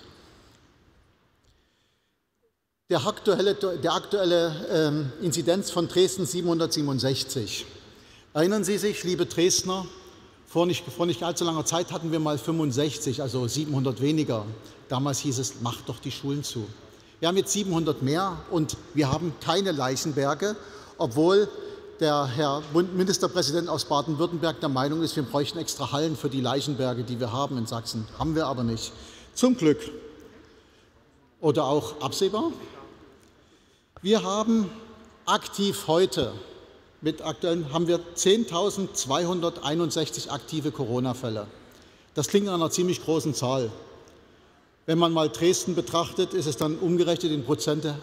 Der aktuelle Inzidenz von Dresden 767. Erinnern Sie sich, liebe Dresdner, vor nicht allzu langer Zeit hatten wir mal 65, also 700 weniger. Damals hieß es, macht doch die Schulen zu. Wir haben jetzt 700 mehr und wir haben keine Leichenberge, obwohl der Herr Ministerpräsident aus Baden-Württemberg der Meinung ist, wir bräuchten extra Hallen für die Leichenberge, die wir haben in Sachsen. Haben wir aber nicht. Zum Glück. Oder auch absehbar. Wir haben aktiv heute, mit aktuellen, haben wir 10.261 aktive Corona-Fälle. Das klingt nach einer ziemlich großen Zahl. Wenn man mal Dresden betrachtet, ist es dann umgerechnet in Prozente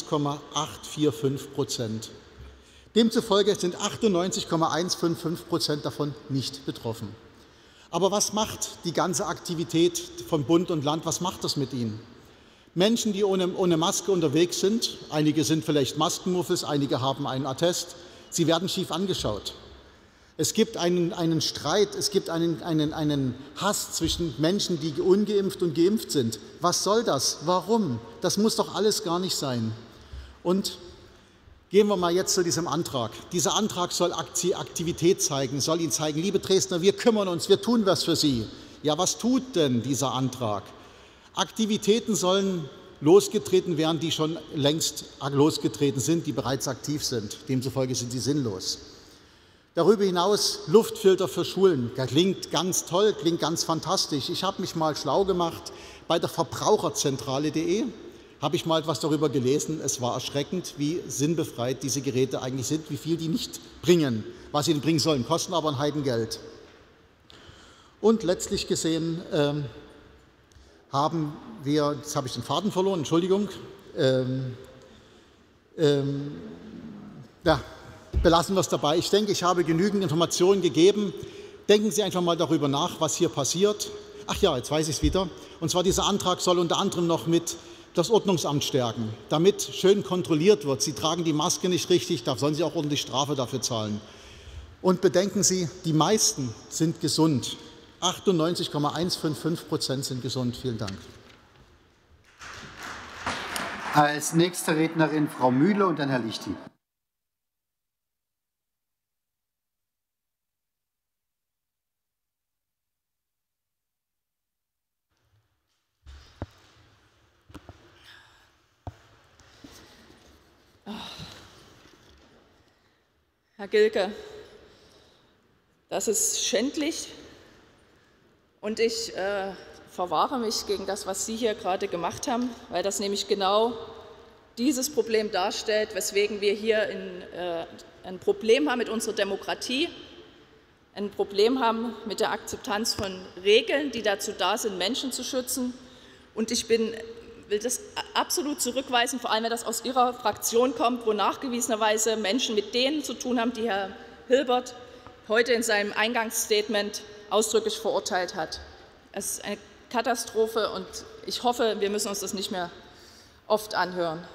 1,845%. Demzufolge sind 98,155% davon nicht betroffen. Aber was macht die ganze Aktivität von Bund und Land, was macht das mit ihnen? Menschen, die ohne Maske unterwegs sind, einige sind vielleicht Maskenmuffels, einige haben einen Attest, sie werden schief angeschaut. Es gibt einen Streit, es gibt einen Hass zwischen Menschen, die ungeimpft und geimpft sind. Was soll das? Warum? Das muss doch alles gar nicht sein. Und gehen wir mal jetzt zu diesem Antrag. Dieser Antrag soll Aktivität zeigen, soll Ihnen zeigen, liebe Dresdner, wir kümmern uns, wir tun was für Sie. Ja, was tut denn dieser Antrag? Aktivitäten sollen losgetreten werden, die schon längst losgetreten sind, die bereits aktiv sind. Demzufolge sind sie sinnlos. Darüber hinaus Luftfilter für Schulen. Das klingt ganz toll, klingt ganz fantastisch. Ich habe mich mal schlau gemacht bei der Verbraucherzentrale.de. Habe ich mal etwas darüber gelesen. Es war erschreckend, wie sinnbefreit diese Geräte eigentlich sind, wie viel die nicht bringen. Was sie bringen sollen, kosten aber ein Heidengeld. Und letztlich gesehen haben wir, jetzt habe ich den Faden verloren, Entschuldigung, ja, belassen wir es dabei. Ich denke, ich habe genügend Informationen gegeben. Denken Sie einfach mal darüber nach, was hier passiert. Ach ja, jetzt weiß ich es wieder. Und zwar dieser Antrag soll unter anderem noch mit das Ordnungsamt stärken, damit schön kontrolliert wird. Sie tragen die Maske nicht richtig, da sollen Sie auch ordentlich Strafe dafür zahlen. Und bedenken Sie, die meisten sind gesund. 98,155% sind gesund. Vielen Dank. Als nächste Rednerin Frau Mühle und dann Herr Lichty. Herr Gilke, das ist schändlich und ich verwahre mich gegen das, was Sie hier gerade gemacht haben, weil das nämlich genau dieses Problem darstellt, weswegen wir hier ein Problem haben mit unserer Demokratie, ein Problem haben mit der Akzeptanz von Regeln, die dazu da sind, Menschen zu schützen. Und ich will das absolut zurückweisen, vor allem wenn das aus Ihrer Fraktion kommt, wo nachgewiesenerweise Menschen mit denen zu tun haben, die Herr Hilbert heute in seinem Eingangsstatement ausdrücklich verurteilt hat. Es ist eine Katastrophe und ich hoffe, wir müssen uns das nicht mehr oft anhören.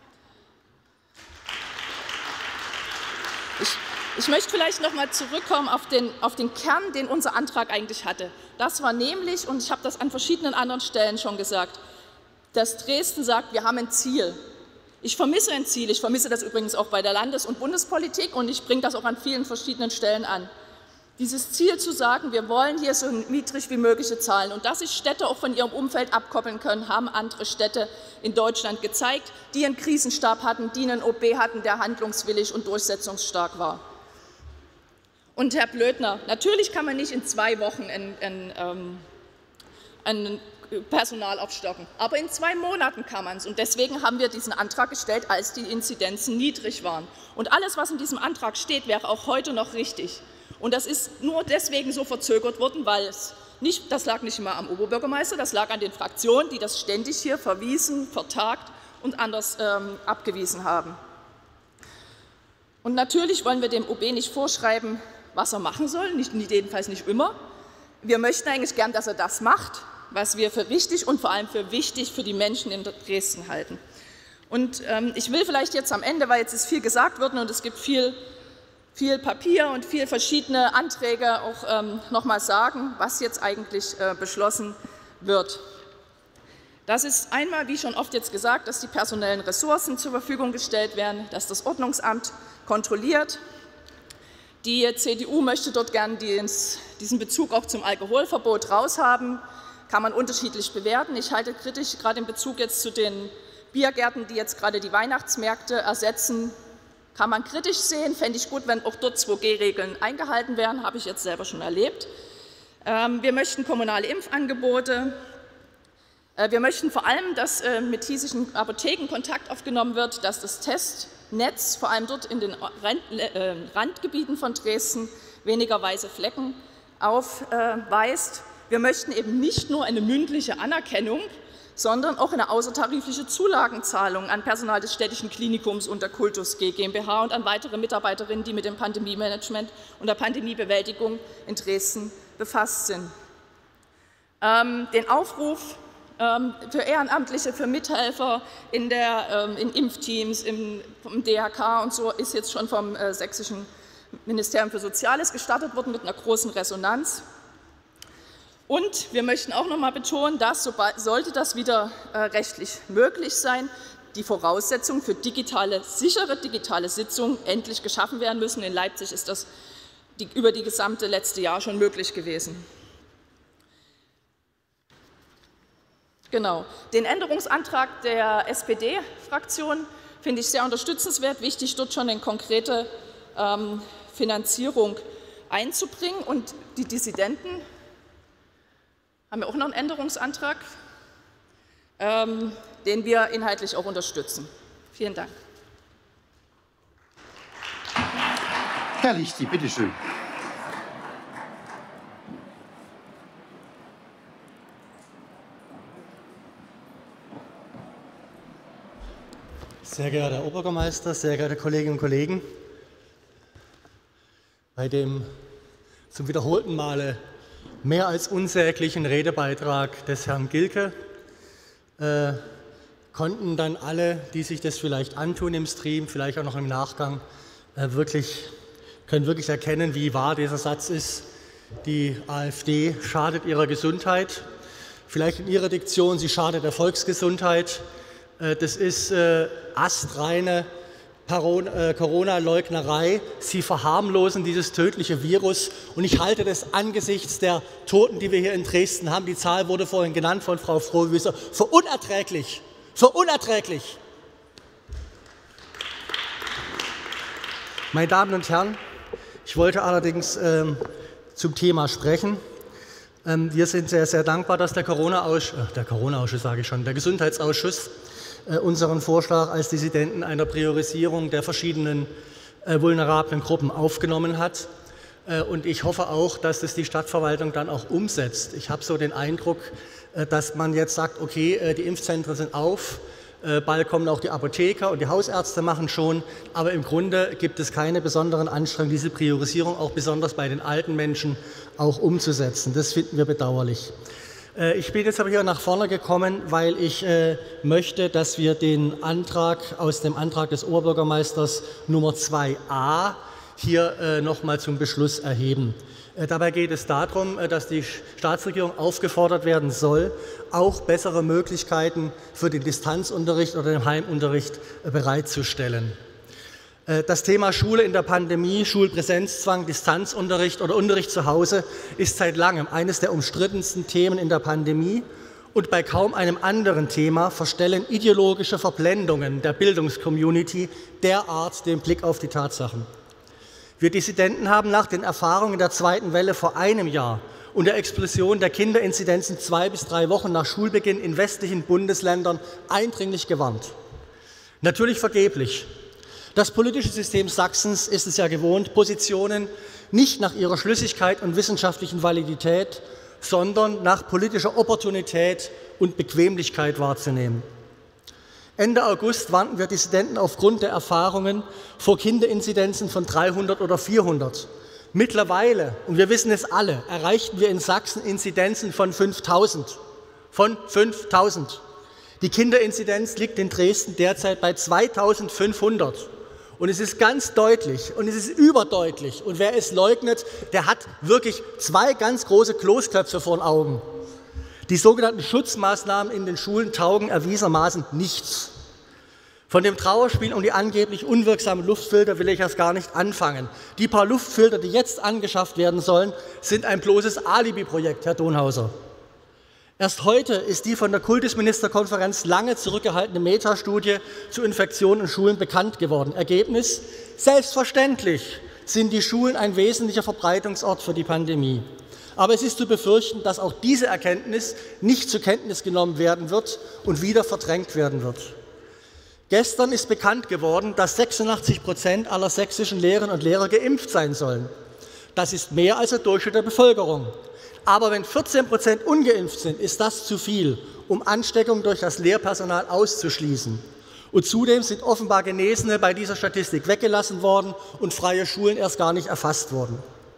Ich möchte vielleicht noch mal zurückkommen auf den Kern, den unser Antrag eigentlich hatte. Das war nämlich, und ich habe das an verschiedenen anderen Stellen schon gesagt, dass Dresden sagt, wir haben ein Ziel. Ich vermisse ein Ziel. Ich vermisse das übrigens auch bei der Landes- und Bundespolitik und ich bringe das auch an vielen verschiedenen Stellen an. Dieses Ziel zu sagen, wir wollen hier so niedrig wie mögliche Zahlen und dass sich Städte auch von ihrem Umfeld abkoppeln können, haben andere Städte in Deutschland gezeigt, die einen Krisenstab hatten, die einen OB hatten, der handlungswillig und durchsetzungsstark war. Und Herr Blödner, natürlich kann man nicht in 2 Wochen ein Personal aufstocken, aber in 2 Monaten kann man es. Und deswegen haben wir diesen Antrag gestellt, als die Inzidenzen niedrig waren. Und alles, was in diesem Antrag steht, wäre auch heute noch richtig. Und das ist nur deswegen so verzögert worden, weil das lag nicht immer am Oberbürgermeister, das lag an den Fraktionen, die das ständig hier verwiesen, vertagt und anders abgewiesen haben. Und natürlich wollen wir dem OB nicht vorschreiben, was er machen soll, jedenfalls nicht immer. Wir möchten eigentlich gern, dass er das macht, was wir für richtig und vor allem für wichtig für die Menschen in Dresden halten. Und ich will vielleicht jetzt am Ende, weil jetzt ist viel gesagt worden und es gibt viel Papier und viel verschiedene Anträge auch noch mal sagen, was jetzt eigentlich beschlossen wird. Das ist einmal, wie schon oft jetzt gesagt, dass die personellen Ressourcen zur Verfügung gestellt werden, dass das Ordnungsamt kontrolliert. Die CDU möchte dort gern diesen Bezug auch zum Alkoholverbot raushaben. Kann man unterschiedlich bewerten. Ich halte kritisch, gerade in Bezug jetzt zu den Biergärten, die jetzt gerade die Weihnachtsmärkte ersetzen, kann man kritisch sehen. Fände ich gut, wenn auch dort 2G-Regeln eingehalten werden, habe ich jetzt selber schon erlebt. Wir möchten kommunale Impfangebote. Wir möchten vor allem, dass mit hiesischen Apotheken Kontakt aufgenommen wird, dass das Testnetz vor allem dort in den Randgebieten von Dresden weniger weiße Flecken aufweist. Wir möchten eben nicht nur eine mündliche Anerkennung, sondern auch eine außertarifliche Zulagenzahlung an Personal des städtischen Klinikums und der Kultus GmbH und an weitere Mitarbeiterinnen, die mit dem Pandemiemanagement und der Pandemiebewältigung in Dresden befasst sind. Den Aufruf für Ehrenamtliche, für Mithelfer in Impfteams, im DHK und so ist jetzt schon vom Sächsischen Ministerium für Soziales gestartet worden mit einer großen Resonanz. Und wir möchten auch noch mal betonen, dass, sollte das wieder rechtlich möglich sein, die Voraussetzungen für sichere digitale Sitzungen endlich geschaffen werden müssen. In Leipzig ist das über die gesamte letzte Jahr schon möglich gewesen. Genau. Den Änderungsantrag der SPD-Fraktion finde ich sehr unterstützenswert. Wichtig, dort schon eine konkrete Finanzierung einzubringen. Und die Dissidenten haben wir auch noch einen Änderungsantrag, den wir inhaltlich auch unterstützen. Vielen Dank. Herr Lichti, bitteschön. Sehr geehrter Herr Oberbürgermeister, sehr geehrte Kolleginnen und Kollegen, bei dem zum wiederholten Male mehr als unsäglichen Redebeitrag des Herrn Gilke konnten dann alle, die sich das vielleicht antun im Stream, vielleicht auch noch im Nachgang, können wirklich erkennen, wie wahr dieser Satz ist. Die AfD schadet ihrer Gesundheit, vielleicht in ihrer Diktion, sie schadet der Volksgesundheit. Das ist astreine Corona-Leugnerei. Sie verharmlosen dieses tödliche Virus. Und ich halte das angesichts der Toten, die wir hier in Dresden haben, die Zahl wurde vorhin genannt von Frau Frohwieser, für unerträglich. Für unerträglich. Meine Damen und Herren, ich wollte allerdings zum Thema sprechen. Wir sind sehr, sehr dankbar, dass der Gesundheitsausschuss unseren Vorschlag als Dissidenten einer Priorisierung der verschiedenen vulnerablen Gruppen aufgenommen hat. Und ich hoffe auch, dass das die Stadtverwaltung dann auch umsetzt. Ich habe so den Eindruck, dass man jetzt sagt, okay, die Impfzentren sind auf, bald kommen auch die Apotheker und die Hausärzte machen schon, aber im Grunde gibt es keine besonderen Anstrengungen, diese Priorisierung auch besonders bei den alten Menschen auch umzusetzen. Das finden wir bedauerlich. Ich bin jetzt aber hier nach vorne gekommen, weil ich möchte, dass wir den Antrag aus dem Antrag des Oberbürgermeisters Nummer 2a hier nochmal zum Beschluss erheben. Dabei geht es darum, dass die Staatsregierung aufgefordert werden soll, auch bessere Möglichkeiten für den Distanzunterricht oder den Heimunterricht bereitzustellen. Das Thema Schule in der Pandemie, Schulpräsenzzwang, Distanzunterricht oder Unterricht zu Hause ist seit langem eines der umstrittensten Themen in der Pandemie und bei kaum einem anderen Thema verstellen ideologische Verblendungen der Bildungscommunity derart den Blick auf die Tatsachen. Wir Dissidenten haben nach den Erfahrungen der zweiten Welle vor einem Jahr und der Explosion der Kinderinzidenzen 2 bis 3 Wochen nach Schulbeginn in westlichen Bundesländern eindringlich gewarnt. Natürlich vergeblich. Das politische System Sachsens ist es ja gewohnt, Positionen nicht nach ihrer Schlüssigkeit und wissenschaftlichen Validität, sondern nach politischer Opportunität und Bequemlichkeit wahrzunehmen. Ende August warnten wir Dissidenten aufgrund der Erfahrungen vor Kinderinzidenzen von 300 oder 400. Mittlerweile, und wir wissen es alle, erreichten wir in Sachsen Inzidenzen von 5.000. von 5.000. Die Kinderinzidenz liegt in Dresden derzeit bei 2.500. Und es ist ganz deutlich und es ist überdeutlich. Und wer es leugnet, der hat wirklich zwei ganz große Kloßköpfe vor den Augen. Die sogenannten Schutzmaßnahmen in den Schulen taugen erwiesenermaßen nichts. Von dem Trauerspiel um die angeblich unwirksamen Luftfilter will ich erst gar nicht anfangen. Die paar Luftfilter, die jetzt angeschafft werden sollen, sind ein bloßes Alibi-Projekt, Herr Donhauser. Erst heute ist die von der Kultusministerkonferenz lange zurückgehaltene Metastudie zu Infektionen in Schulen bekannt geworden. Ergebnis: Selbstverständlich sind die Schulen ein wesentlicher Verbreitungsort für die Pandemie. Aber es ist zu befürchten, dass auch diese Erkenntnis nicht zur Kenntnis genommen werden wird und wieder verdrängt werden wird. Gestern ist bekannt geworden, dass 86% aller sächsischen Lehrerinnen und Lehrer geimpft sein sollen. Das ist mehr als der Durchschnitt der Bevölkerung. Aber wenn 14% ungeimpft sind, ist das zu viel, um Ansteckung durch das Lehrpersonal auszuschließen. Und zudem sind offenbar Genesene bei dieser Statistik weggelassen worden und freie Schulen erst gar nicht erfasst worden.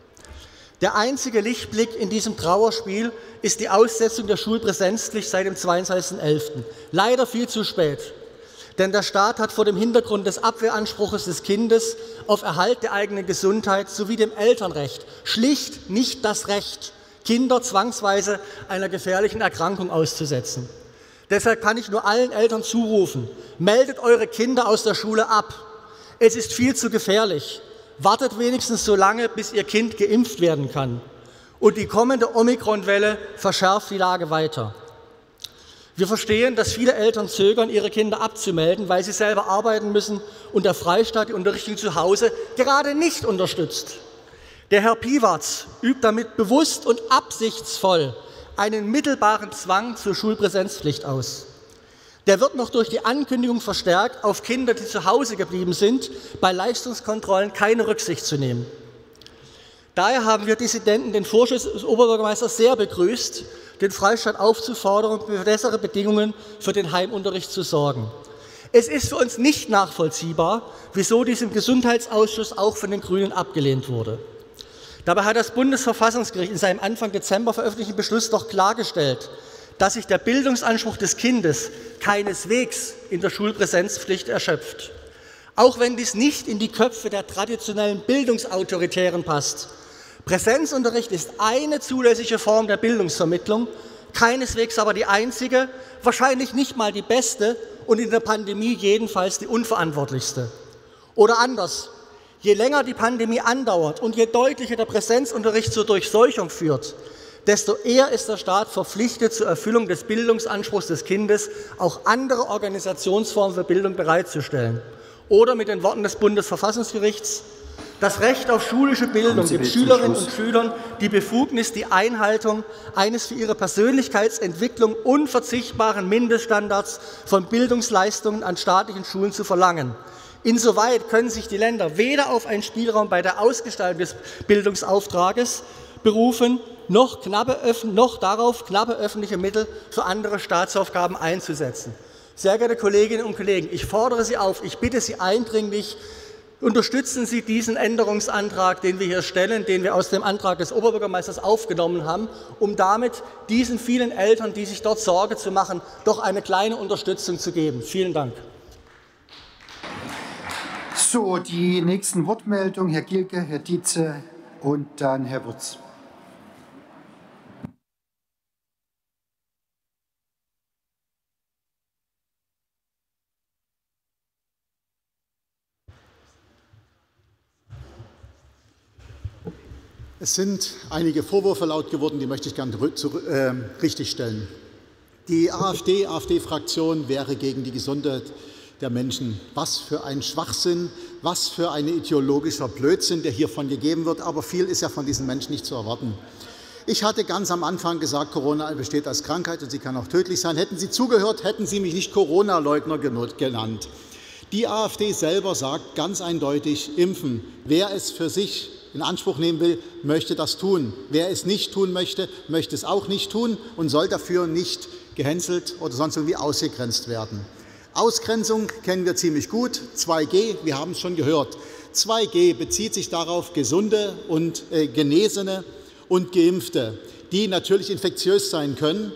Der einzige Lichtblick in diesem Trauerspiel ist die Aussetzung der Schulpräsenzpflicht seit dem 22.11. Leider viel zu spät. Denn der Staat hat vor dem Hintergrund des Abwehranspruchs des Kindes auf Erhalt der eigenen Gesundheit sowie dem Elternrecht schlicht nicht das Recht, Kinder zwangsweise einer gefährlichen Erkrankung auszusetzen. Deshalb kann ich nur allen Eltern zurufen: Meldet eure Kinder aus der Schule ab. Es ist viel zu gefährlich. Wartet wenigstens so lange, bis Ihr Kind geimpft werden kann. Und die kommende Omikron-Welle verschärft die Lage weiter. Wir verstehen, dass viele Eltern zögern, ihre Kinder abzumelden, weil sie selber arbeiten müssen und der Freistaat die Unterrichtung zu Hause gerade nicht unterstützt. Der Herr Piwatz übt damit bewusst und absichtsvoll einen mittelbaren Zwang zur Schulpräsenzpflicht aus. Der wird noch durch die Ankündigung verstärkt, auf Kinder, die zu Hause geblieben sind, bei Leistungskontrollen keine Rücksicht zu nehmen. Daher haben wir Dissidenten den Vorschuss des Oberbürgermeisters sehr begrüßt, den Freistaat aufzufordern, für bessere Bedingungen für den Heimunterricht zu sorgen. Es ist für uns nicht nachvollziehbar, wieso dies im Gesundheitsausschuss auch von den Grünen abgelehnt wurde. Dabei hat das Bundesverfassungsgericht in seinem Anfang Dezember veröffentlichten Beschluss doch klargestellt, dass sich der Bildungsanspruch des Kindes keineswegs in der Schulpräsenzpflicht erschöpft. Auch wenn dies nicht in die Köpfe der traditionellen Bildungsautoritären passt. Präsenzunterricht ist eine zulässige Form der Bildungsvermittlung, keineswegs aber die einzige, wahrscheinlich nicht mal die beste und in der Pandemie jedenfalls die unverantwortlichste. Oder anders: Je länger die Pandemie andauert und je deutlicher der Präsenzunterricht zur Durchseuchung führt, desto eher ist der Staat verpflichtet, zur Erfüllung des Bildungsanspruchs des Kindes auch andere Organisationsformen für Bildung bereitzustellen. Oder mit den Worten des Bundesverfassungsgerichts: Das Recht auf schulische Bildung gibt Schülerinnen und Schülern die Befugnis, die Einhaltung eines für ihre Persönlichkeitsentwicklung unverzichtbaren Mindeststandards von Bildungsleistungen an staatlichen Schulen zu verlangen. Insoweit können sich die Länder weder auf einen Spielraum bei der Ausgestaltung des Bildungsauftrages berufen, noch darauf, knappe öffentliche Mittel für andere Staatsaufgaben einzusetzen. Sehr geehrte Kolleginnen und Kollegen, ich fordere Sie auf, ich bitte Sie eindringlich: Unterstützen Sie diesen Änderungsantrag, den wir hier stellen, den wir aus dem Antrag des Oberbürgermeisters aufgenommen haben, um damit diesen vielen Eltern, die sich dort Sorge zu machen, doch eine kleine Unterstützung zu geben. Vielen Dank. So, die nächsten Wortmeldungen: Herr Gilke, Herr Dietze und dann Herr Wutz. Es sind einige Vorwürfe laut geworden, die möchte ich gerne richtigstellen. Die AfD-Fraktion wäre gegen die Gesundheit der Menschen. Was für ein Schwachsinn, was für ein ideologischer Blödsinn, der hiervon gegeben wird. Aber viel ist ja von diesen Menschen nicht zu erwarten. Ich hatte ganz am Anfang gesagt, Corona besteht als Krankheit und sie kann auch tödlich sein. Hätten Sie zugehört, hätten Sie mich nicht Corona-Leugner genannt. Die AfD selber sagt ganz eindeutig: Impfen. Wer es für sich in Anspruch nehmen will, möchte das tun. Wer es nicht tun möchte, möchte es auch nicht tun und soll dafür nicht gehänselt oder sonst irgendwie ausgegrenzt werden. Ausgrenzung kennen wir ziemlich gut. 2G, wir haben es schon gehört. 2G bezieht sich darauf, Gesunde und Genesene und Geimpfte, die natürlich infektiös sein können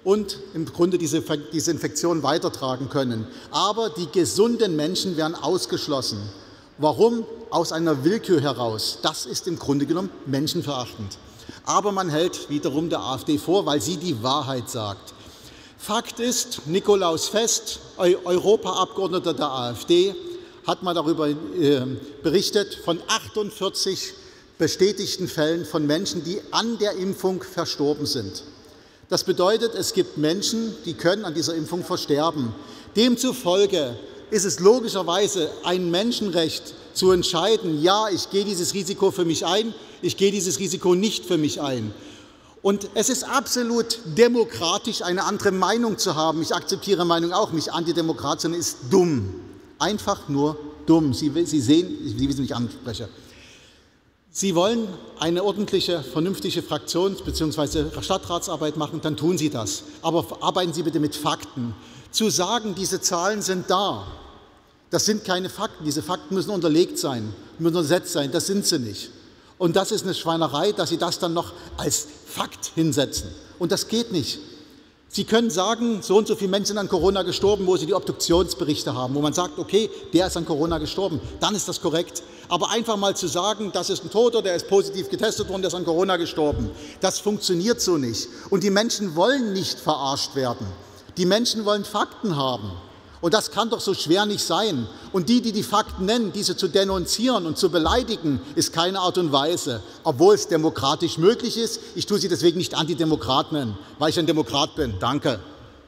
und im Grunde diese Infektion weitertragen können. Aber die gesunden Menschen werden ausgeschlossen. Warum? Aus einer Willkür heraus. Das ist im Grunde genommen menschenverachtend. Aber man hält wiederum der AfD vor, weil sie die Wahrheit sagt. Fakt ist, Nikolaus Fest, Europaabgeordneter der AfD, hat mal darüber berichtet, von 48 bestätigten Fällen von Menschen, die an der Impfung verstorben sind. Das bedeutet, es gibt Menschen, die können an dieser Impfung versterben. Demzufolge ist es logischerweise ein Menschenrecht zu entscheiden, ja, ich gehe dieses Risiko für mich ein, ich gehe dieses Risiko nicht für mich ein. Und es ist absolut demokratisch, eine andere Meinung zu haben. Ich akzeptiere Meinung auch nicht antidemokratisch, sondern ist dumm. Einfach nur dumm. Sie sehen, Sie wissen, wie ich anspreche. Sie wollen eine ordentliche, vernünftige Fraktions- bzw. Stadtratsarbeit machen, dann tun Sie das. Aber arbeiten Sie bitte mit Fakten. Zu sagen, diese Zahlen sind da, das sind keine Fakten. Diese Fakten müssen unterlegt sein, müssen untersetzt sein. Das sind sie nicht. Und das ist eine Schweinerei, dass Sie das dann noch als Fakt hinsetzen. Und das geht nicht. Sie können sagen, so und so viele Menschen sind an Corona gestorben, wo Sie die Obduktionsberichte haben, wo man sagt, okay, der ist an Corona gestorben, dann ist das korrekt. Aber einfach mal zu sagen, das ist ein Toter, der ist positiv getestet worden, der ist an Corona gestorben, das funktioniert so nicht. Und die Menschen wollen nicht verarscht werden. Die Menschen wollen Fakten haben. Und das kann doch so schwer nicht sein. Und die Fakten nennen, diese zu denunzieren und zu beleidigen, ist keine Art und Weise, obwohl es demokratisch möglich ist. Ich tue Sie deswegen nicht Antidemokrat nennen, weil ich ein Demokrat bin. Danke.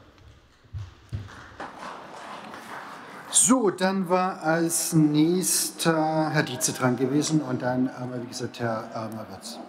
So, dann war als nächster Herr Dietze dran gewesen und dann, wie gesagt, Herr Maritz.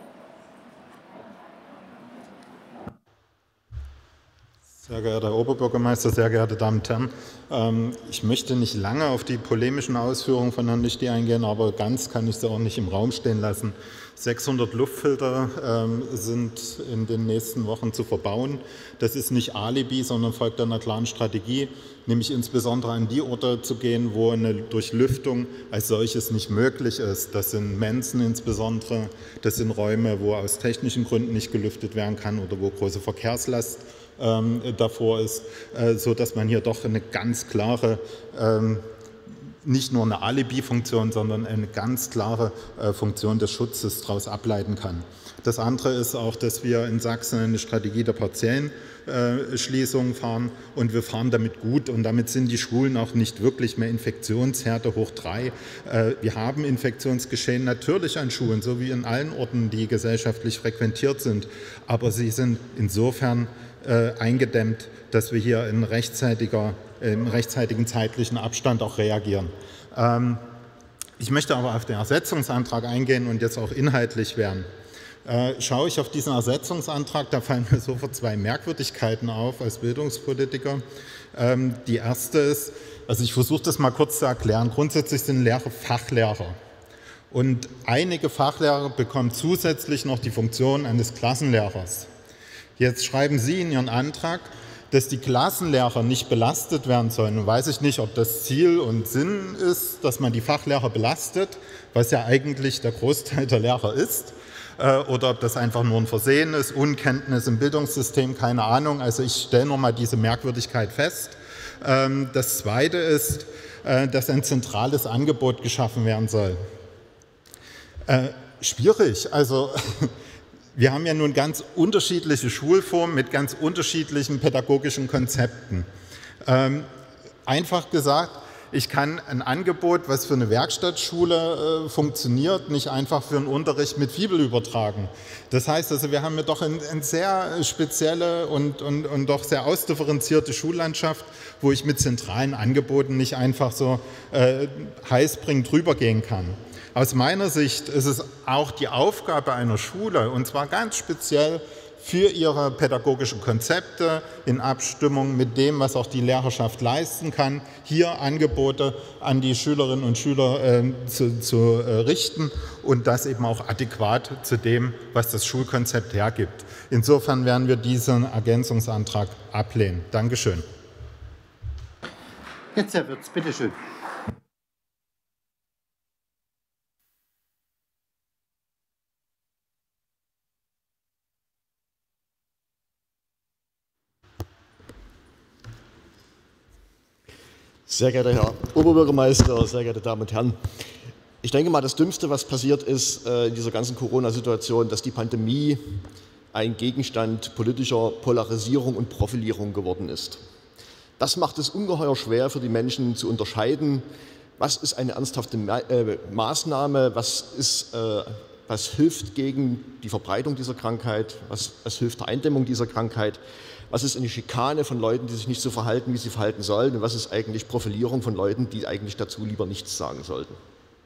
Sehr geehrter Herr Oberbürgermeister, sehr geehrte Damen und Herren, ich möchte nicht lange auf die polemischen Ausführungen von Herrn Lichty eingehen, aber ganz kann ich sie auch nicht im Raum stehen lassen. 600 Luftfilter sind in den nächsten Wochen zu verbauen. Das ist nicht Alibi, sondern folgt einer klaren Strategie, nämlich insbesondere an die Orte zu gehen, wo eine Durchlüftung als solches nicht möglich ist. Das sind Mensen insbesondere, das sind Räume, wo aus technischen Gründen nicht gelüftet werden kann oder wo große Verkehrslast davor ist, sodass man hier doch eine ganz klare, nicht nur eine Alibi-Funktion, sondern eine ganz klare Funktion des Schutzes daraus ableiten kann. Das andere ist auch, dass wir in Sachsen eine Strategie der partiellen Schließungen fahren und wir fahren damit gut und damit sind die Schulen auch nicht wirklich mehr Infektionsherde hoch 3. Wir haben Infektionsgeschehen natürlich an Schulen, so wie in allen Orten, die gesellschaftlich frequentiert sind, aber sie sind insofern eingedämmt, dass wir hier im rechtzeitigen zeitlichen Abstand auch reagieren. Ich möchte aber auf den Ersetzungsantrag eingehen und jetzt auch inhaltlich werden. Schaue ich auf diesen Ersetzungsantrag, da fallen mir sofort zwei Merkwürdigkeiten auf als Bildungspolitiker. Die erste ist, also ich versuche das mal kurz zu erklären, grundsätzlich sind Lehrer Fachlehrer. Und einige Fachlehrer bekommen zusätzlich noch die Funktion eines Klassenlehrers. Jetzt schreiben Sie in Ihren Antrag, dass die Klassenlehrer nicht belastet werden sollen. Nun weiß ich nicht, ob das Ziel und Sinn ist, dass man die Fachlehrer belastet, was ja eigentlich der Großteil der Lehrer ist, oder ob das einfach nur ein Versehen ist, Unkenntnis im Bildungssystem, keine Ahnung. Also ich stelle nur mal diese Merkwürdigkeit fest. Das Zweite ist, dass ein zentrales Angebot geschaffen werden soll. Schwierig, also wir haben ja nun ganz unterschiedliche Schulformen mit ganz unterschiedlichen pädagogischen Konzepten. Einfach gesagt, ich kann ein Angebot, was für eine Werkstattschule funktioniert, nicht einfach für einen Unterricht mit Fibel übertragen. Das heißt also, wir haben ja doch eine sehr spezielle und doch sehr ausdifferenzierte Schullandschaft, wo ich mit zentralen Angeboten nicht einfach so heißbringend drüber gehen kann. Aus meiner Sicht ist es auch die Aufgabe einer Schule, und zwar ganz speziell für ihre pädagogischen Konzepte in Abstimmung mit dem, was auch die Lehrerschaft leisten kann, hier Angebote an die Schülerinnen und Schüler zu richten und das eben auch adäquat zu dem, was das Schulkonzept hergibt. Insofern werden wir diesen Ergänzungsantrag ablehnen. Dankeschön. Jetzt Herr Wirtz, bitteschön. Sehr geehrter Herr Oberbürgermeister, sehr geehrte Damen und Herren! Ich denke mal, das Dümmste, was passiert ist in dieser ganzen Corona-Situation, dass die Pandemie ein Gegenstand politischer Polarisierung und Profilierung geworden ist. Das macht es ungeheuer schwer für die Menschen zu unterscheiden, was ist eine ernsthafte Maßnahme, was hilft gegen die Verbreitung dieser Krankheit, was hilft der Eindämmung dieser Krankheit, was ist eine Schikane von Leuten, die sich nicht so verhalten, wie sie verhalten sollen, und was ist eigentlich Profilierung von Leuten, die eigentlich dazu lieber nichts sagen sollten.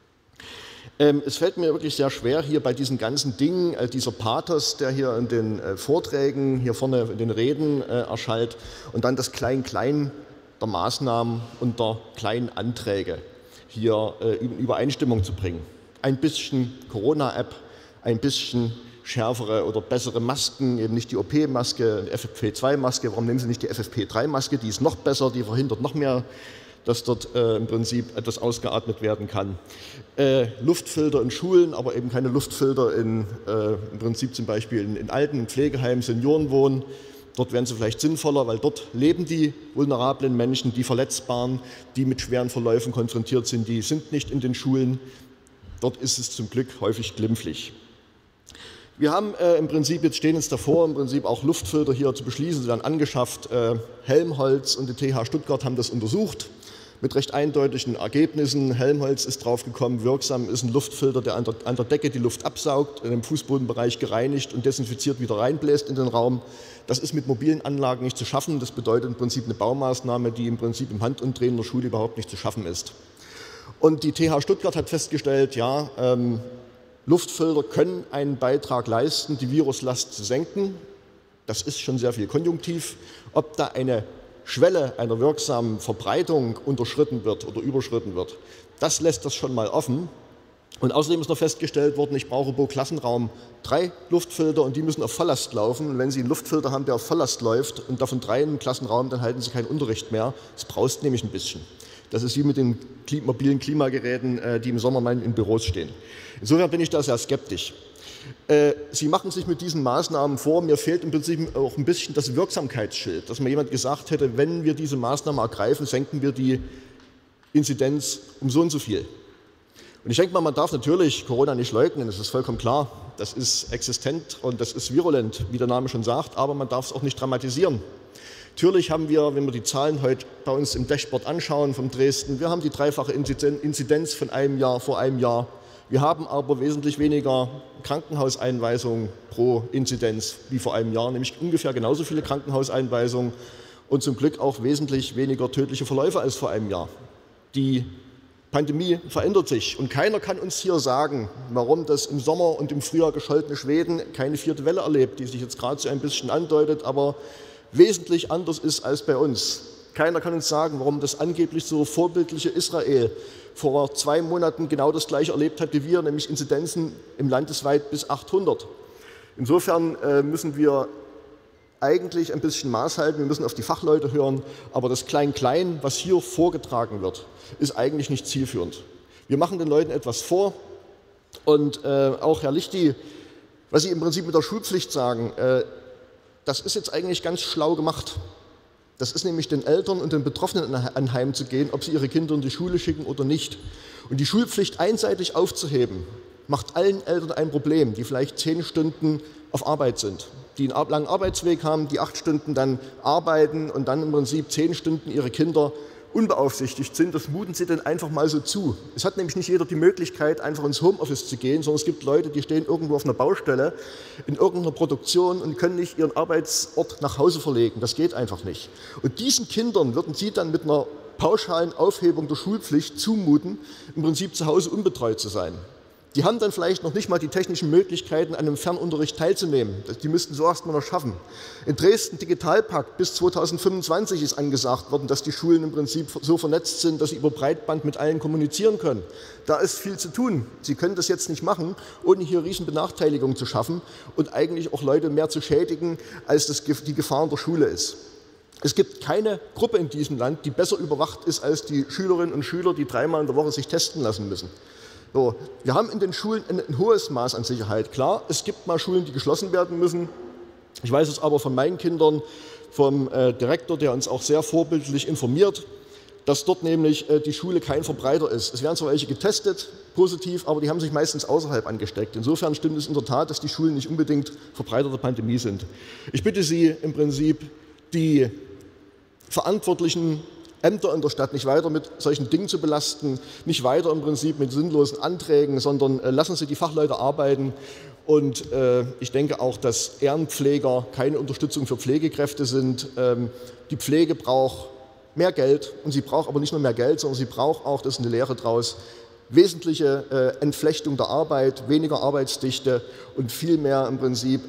Es fällt mir wirklich sehr schwer, hier bei diesen ganzen Dingen, dieser Pathos, der hier in den Vorträgen, hier vorne in den Reden erschallt, und dann das Klein-Klein der Maßnahmen und der kleinen Anträge hier in Übereinstimmung zu bringen. Ein bisschen Corona-App, ein bisschen schärfere oder bessere Masken, eben nicht die OP-Maske, die FFP2-Maske. Warum nehmen Sie nicht die FFP3-Maske? Die ist noch besser, die verhindert noch mehr, dass dort im Prinzip etwas ausgeatmet werden kann. Luftfilter in Schulen, aber eben keine Luftfilter im Prinzip zum Beispiel in Alten- und Pflegeheimen, Seniorenwohnen. Dort wären sie vielleicht sinnvoller, weil dort leben die vulnerablen Menschen, die Verletzbaren, die mit schweren Verläufen konfrontiert sind, die sind nicht in den Schulen. Dort ist es zum Glück häufig glimpflich. Wir haben im Prinzip, jetzt stehen uns davor, im Prinzip auch Luftfilter hier zu beschließen. Sie werden angeschafft. Helmholtz und die TH Stuttgart haben das untersucht mit recht eindeutigen Ergebnissen. Helmholtz ist draufgekommen, wirksam ist ein Luftfilter, der an der Decke die Luft absaugt, in dem Fußbodenbereich gereinigt und desinfiziert wieder reinbläst in den Raum. Das ist mit mobilen Anlagen nicht zu schaffen. Das bedeutet im Prinzip eine Baumaßnahme, die im Prinzip im Handumdrehen in der Schule überhaupt nicht zu schaffen ist. Und die TH Stuttgart hat festgestellt, ja, Luftfilter können einen Beitrag leisten, die Viruslast zu senken. Das ist schon sehr viel Konjunktiv. Ob da eine Schwelle einer wirksamen Verbreitung unterschritten wird oder überschritten wird, das lässt das schon mal offen. Und außerdem ist noch festgestellt worden, ich brauche pro Klassenraum 3 Luftfilter und die müssen auf Volllast laufen. Und wenn Sie einen Luftfilter haben, der auf Volllast läuft und davon 3 im Klassenraum, dann halten Sie keinen Unterricht mehr. Es braust nämlich ein bisschen. Das ist wie mit den mobilen Klimageräten, die im Sommer in Büros stehen. Insofern bin ich da sehr skeptisch. Sie machen sich mit diesen Maßnahmen vor, mir fehlt im Prinzip auch ein bisschen das Wirksamkeitsschild, dass mir jemand gesagt hätte, wenn wir diese Maßnahmen ergreifen, senken wir die Inzidenz um so und so viel. Und ich denke mal, man darf natürlich Corona nicht leugnen, das ist vollkommen klar. Das ist existent und das ist virulent, wie der Name schon sagt, aber man darf es auch nicht dramatisieren. Natürlich haben wir, wenn wir die Zahlen heute bei uns im Dashboard anschauen von Dresden, wir haben die dreifache Inzidenz von vor einem Jahr. Wir haben aber wesentlich weniger Krankenhauseinweisungen pro Inzidenz wie vor einem Jahr, nämlich ungefähr genauso viele Krankenhauseinweisungen und zum Glück auch wesentlich weniger tödliche Verläufe als vor einem Jahr. Die Pandemie verändert sich und keiner kann uns hier sagen, warum das im Sommer und im Frühjahr gescholtene Schweden keine 4. Welle erlebt, die sich jetzt gerade so ein bisschen andeutet, aber wesentlich anders ist als bei uns. Keiner kann uns sagen, warum das angeblich so vorbildliche Israel vor 2 Monaten genau das Gleiche erlebt hat wie wir, nämlich Inzidenzen im landesweit bis 800. Insofern müssen wir eigentlich ein bisschen Maß halten, wir müssen auf die Fachleute hören, aber das Klein-Klein, was hier vorgetragen wird, ist eigentlich nicht zielführend. Wir machen den Leuten etwas vor und auch Herr Lichty, was Sie im Prinzip mit der Schulpflicht sagen, das ist jetzt eigentlich ganz schlau gemacht. Das ist nämlich den Eltern und den Betroffenen anheimzugehen, ob sie ihre Kinder in die Schule schicken oder nicht. Und die Schulpflicht einseitig aufzuheben, macht allen Eltern ein Problem, die vielleicht 10 Stunden auf Arbeit sind, die einen langen Arbeitsweg haben, die 8 Stunden dann arbeiten und dann im Prinzip 10 Stunden ihre Kinder unbeaufsichtigt sind. Das muten sie dann einfach mal so zu. Es hat nämlich nicht jeder die Möglichkeit, einfach ins Homeoffice zu gehen, sondern es gibt Leute, die stehen irgendwo auf einer Baustelle, in irgendeiner Produktion und können nicht ihren Arbeitsort nach Hause verlegen. Das geht einfach nicht. Und diesen Kindern würden Sie dann mit einer pauschalen Aufhebung der Schulpflicht zumuten, im Prinzip zu Hause unbetreut zu sein. Die haben dann vielleicht noch nicht mal die technischen Möglichkeiten, an einem Fernunterricht teilzunehmen. Die müssten so erst mal noch schaffen. In Dresden Digitalpakt bis 2025 ist angesagt worden, dass die Schulen im Prinzip so vernetzt sind, dass sie über Breitband mit allen kommunizieren können. Da ist viel zu tun. Sie können das jetzt nicht machen, ohne hier riesen Benachteiligungen zu schaffen und eigentlich auch Leute mehr zu schädigen, als das die Gefahr in der Schule ist. Es gibt keine Gruppe in diesem Land, die besser überwacht ist als die Schülerinnen und Schüler, die 3-mal in der Woche sich testen lassen müssen. So, wir haben in den Schulen ein hohes Maß an Sicherheit. Klar, es gibt mal Schulen, die geschlossen werden müssen. Ich weiß es aber von meinen Kindern, vom Direktor, der uns auch sehr vorbildlich informiert. dass dort nämlich die Schule kein Verbreiter ist. Es werden zwar welche getestet, positiv, aber die haben sich meistens außerhalb angesteckt. Insofern stimmt es in der Tat, dass die Schulen nicht unbedingt Verbreiter der Pandemie sind. Ich bitte Sie im Prinzip, die verantwortlichen Ämter in der Stadt nicht weiter mit solchen Dingen zu belasten, nicht weiter im Prinzip mit sinnlosen Anträgen, sondern lassen Sie die Fachleute arbeiten. Und ich denke auch, dass Ehrenpfleger keine Unterstützung für Pflegekräfte sind. Die Pflege braucht mehr Geld, und sie braucht aber nicht nur mehr Geld, sondern sie braucht auch, das ist eine Lehre draus, wesentliche Entflechtung der Arbeit, weniger Arbeitsdichte und viel mehr im Prinzip,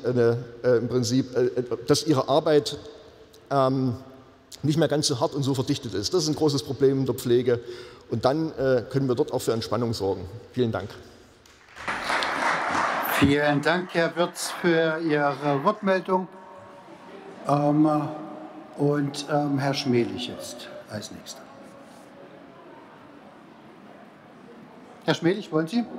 dass ihre Arbeit nicht mehr ganz so hart und so verdichtet ist. Das ist ein großes Problem in der Pflege, und dann können wir dort auch für Entspannung sorgen. Vielen Dank. Vielen Dank, Herr Wirz, für Ihre Wortmeldung. Herr Schmelich jetzt als Nächster. Herr Schmelich, wollen Sie?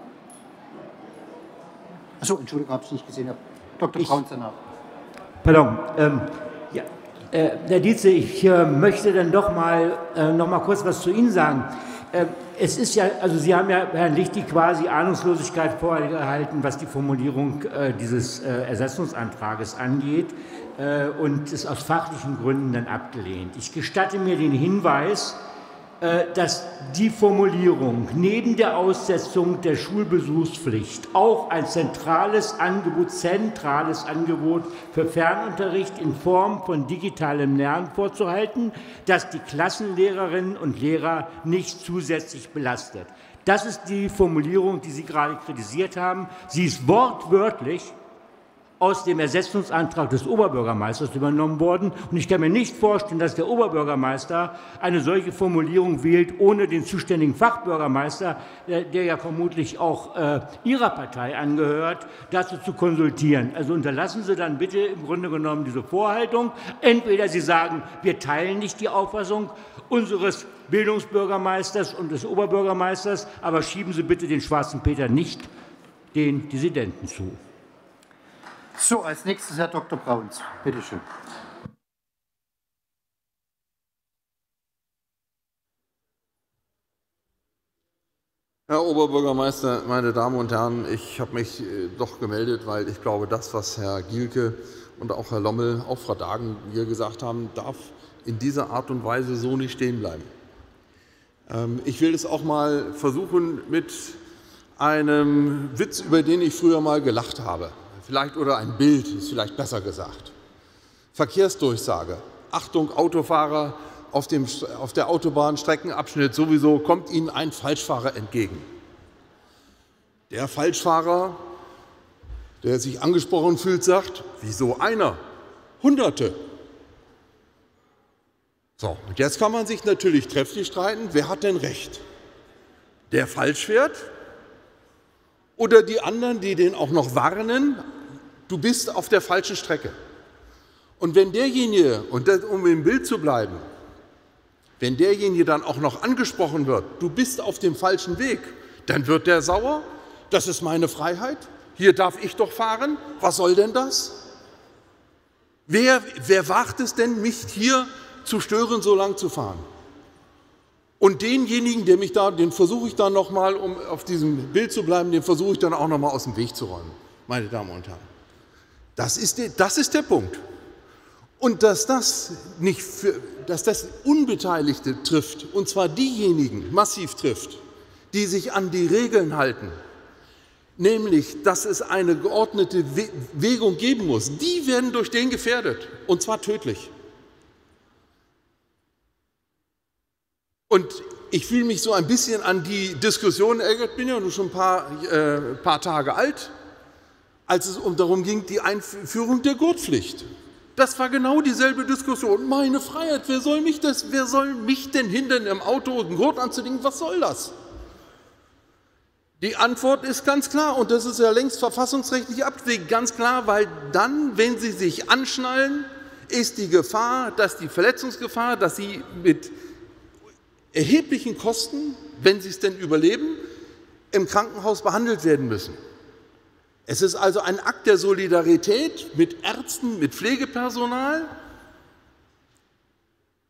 Achso, Entschuldigung, habe ich nicht gesehen. Dr. Braun danach. Pardon. Ja, Herr Dietze, ich möchte dann doch noch mal kurz was zu Ihnen sagen. Es ist ja, also Sie haben ja Herrn Lichtig quasi Ahnungslosigkeit vorgehalten, was die Formulierung dieses Ersetzungsantrages angeht, und ist aus fachlichen Gründen dann abgelehnt. Ich gestatte mir den Hinweis, dass die Formulierung neben der Aussetzung der Schulbesuchspflicht auch ein zentrales Angebot für Fernunterricht in Form von digitalem Lernen vorzuhalten, das die Klassenlehrerinnen und Lehrer nicht zusätzlich belastet. Das ist die Formulierung, die Sie gerade kritisiert haben. Sie ist wortwörtlich aus dem Ersetzungsantrag des Oberbürgermeisters übernommen worden. Und ich kann mir nicht vorstellen, dass der Oberbürgermeister eine solche Formulierung wählt, ohne den zuständigen Fachbürgermeister, der ja vermutlich auch Ihrer Partei angehört, dazu zu konsultieren. Also unterlassen Sie dann bitte im Grunde genommen diese Vorhaltung. Entweder Sie sagen, wir teilen nicht die Auffassung unseres Bildungsbürgermeisters und des Oberbürgermeisters, aber schieben Sie bitte den schwarzen Peter nicht den Dissidenten zu. So, als nächstes Herr Dr. Brauns. Bitte schön. Herr Oberbürgermeister, meine Damen und Herren, ich habe mich doch gemeldet, weil ich glaube, das, was Herr Gielke und auch Herr Lommel, auch Frau Dagen hier gesagt haben, darf in dieser Art und Weise so nicht stehen bleiben. Ich will es auch mal versuchen mit einem Witz, über den ich früher mal gelacht habe. Vielleicht, oder ein Bild, ist vielleicht besser gesagt. Verkehrsdurchsage. Achtung, Autofahrer, auf der Autobahnstreckenabschnitt sowieso kommt Ihnen ein Falschfahrer entgegen. Der Falschfahrer, der sich angesprochen fühlt, sagt, wieso einer? Hunderte. So, und jetzt kann man sich natürlich trefflich streiten, wer hat denn recht? Der falsch fährt oder die anderen, die den auch noch warnen, du bist auf der falschen Strecke. Und wenn derjenige, und das, um im Bild zu bleiben, wenn derjenige dann auch noch angesprochen wird, du bist auf dem falschen Weg, dann wird der sauer, das ist meine Freiheit, hier darf ich doch fahren, was soll denn das? Wer wagt es denn, mich hier zu stören, so lang zu fahren? Und denjenigen, der mich da, den versuche ich dann noch mal, um auf diesem Bild zu bleiben, den versuche ich dann auch noch mal aus dem Weg zu räumen, meine Damen und Herren. Das ist der Punkt. Und dass das Unbeteiligte trifft, und zwar diejenigen massiv trifft, die sich an die Regeln halten, nämlich, dass es eine geordnete Bewegung geben muss, die werden durch den gefährdet, und zwar tödlich. Und ich fühle mich so ein bisschen an die Diskussion erinnert, bin ja nur schon ein paar Tage alt, als es darum ging, die Einführung der Gurtpflicht. Das war genau dieselbe Diskussion. Meine Freiheit, wer soll mich denn hindern, im Auto einen Gurt anzulegen? Was soll das? Die Antwort ist ganz klar, und das ist ja längst verfassungsrechtlich abgewegt, ganz klar, weil dann, wenn Sie sich anschnallen, ist die Gefahr, dass die Verletzungsgefahr, dass Sie mit erheblichen Kosten, wenn Sie es denn überleben, im Krankenhaus behandelt werden müssen. Es ist also ein Akt der Solidarität mit Ärzten, mit Pflegepersonal.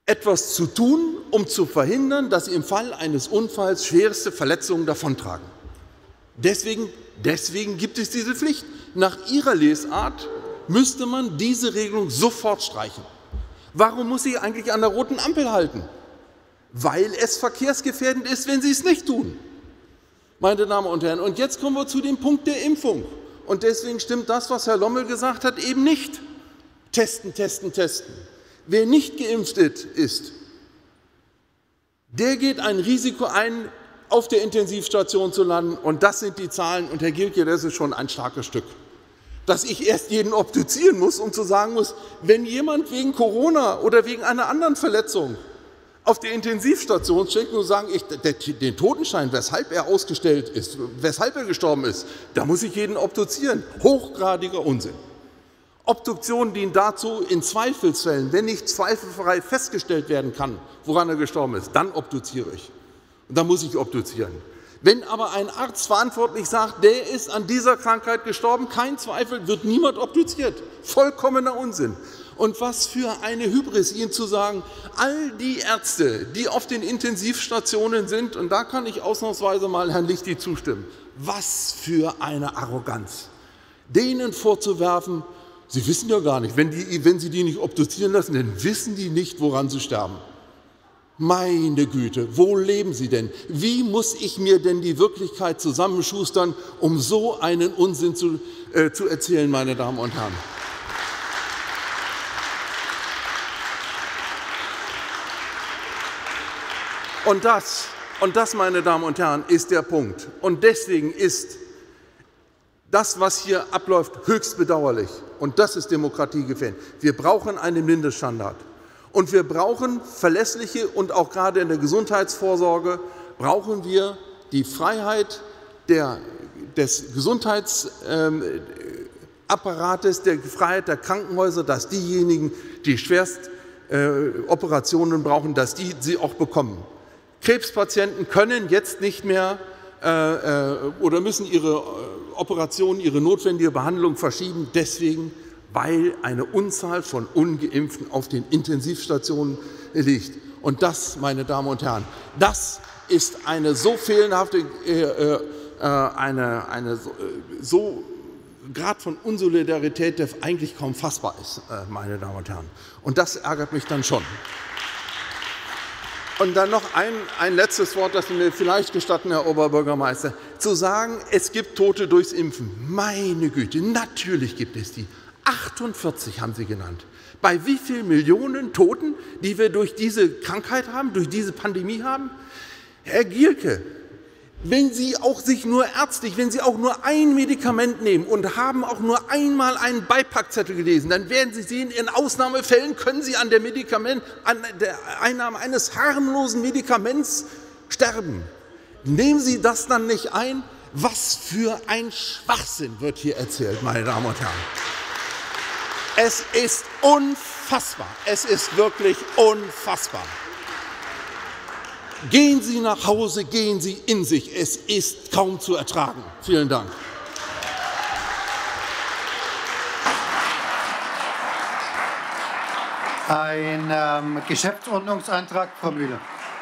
etwas zu tun, um zu verhindern, dass sie im Fall eines Unfalls schwerste Verletzungen davontragen. Deswegen gibt es diese Pflicht. Nach Ihrer Lesart müsste man diese Regelung sofort streichen. Warum muss sie eigentlich an der roten Ampel halten? Weil es verkehrsgefährdend ist, wenn Sie es nicht tun. Meine Damen und Herren, und jetzt kommen wir zu dem Punkt der Impfung. Und deswegen stimmt das, was Herr Lommel gesagt hat, eben nicht. Testen, testen, testen. Wer nicht geimpft ist, der geht ein Risiko ein, auf der Intensivstation zu landen. Und das sind die Zahlen. Und Herr Gierke, das ist schon ein starkes Stück. Dass ich erst jeden obduzieren muss, um zu sagen muss, wenn jemand wegen Corona oder wegen einer anderen Verletzung auf der Intensivstation steckt und sagen, den Totenschein, weshalb er ausgestellt ist, weshalb er gestorben ist, da muss ich jeden obduzieren. Hochgradiger Unsinn. Obduktion dient dazu, in Zweifelsfällen, wenn nicht zweifelfrei festgestellt werden kann, woran er gestorben ist, dann obduziere ich. Und dann muss ich obduzieren. Wenn aber ein Arzt verantwortlich sagt, der ist an dieser Krankheit gestorben, kein Zweifel, wird niemand obduziert. Vollkommener Unsinn. Und was für eine Hybris, Ihnen zu sagen, all die Ärzte, die auf den Intensivstationen sind, und da kann ich ausnahmsweise mal Herrn Lichty zustimmen, was für eine Arroganz, denen vorzuwerfen, sie wissen ja gar nicht, wenn Sie die nicht obduzieren lassen, dann wissen die nicht, woran sie sterben. Meine Güte, wo leben Sie denn? Wie muss ich mir denn die Wirklichkeit zusammenschustern, um so einen Unsinn zu erzählen, meine Damen und Herren? Und das, meine Damen und Herren, ist der Punkt. Und deswegen ist das, was hier abläuft, höchst bedauerlich. Und das ist demokratiegefährdend. Wir brauchen einen Mindeststandard. Und wir brauchen verlässliche und auch gerade in der Gesundheitsvorsorge brauchen wir die Freiheit des Gesundheitsapparates, der Freiheit der Krankenhäuser, dass diejenigen, die Schwerstoperationen brauchen, dass die sie auch bekommen. Krebspatienten können jetzt nicht mehr oder müssen ihre Operation, ihre notwendige Behandlung verschieben, deswegen, weil eine Unzahl von Ungeimpften auf den Intensivstationen liegt. Und das, meine Damen und Herren, das ist eine so fehlenhafte, so Grad von Unsolidarität, der eigentlich kaum fassbar ist, meine Damen und Herren. Und das ärgert mich dann schon. Und dann noch ein letztes Wort, das Sie mir vielleicht gestatten, Herr Oberbürgermeister. Zu sagen, es gibt Tote durchs Impfen. Meine Güte, natürlich gibt es die. 48 haben Sie genannt. Bei wie vielen Millionen Toten, die wir durch diese Krankheit haben, durch diese Pandemie haben? Herr Gierke, wenn Sie auch sich nur ärztlich, wenn Sie auch nur ein Medikament nehmen und haben auch nur einmal einen Beipackzettel gelesen, dann werden Sie sehen, in Ausnahmefällen können Sie an der Einnahme eines harmlosen Medikaments sterben. Nehmen Sie das dann nicht ein? Was für ein Schwachsinn wird hier erzählt, meine Damen und Herren. Es ist unfassbar. Es ist wirklich unfassbar. Gehen Sie nach Hause, gehen Sie in sich. Es ist kaum zu ertragen. Vielen Dank. Ein Geschäftsordnungsantrag, Frau Mühle.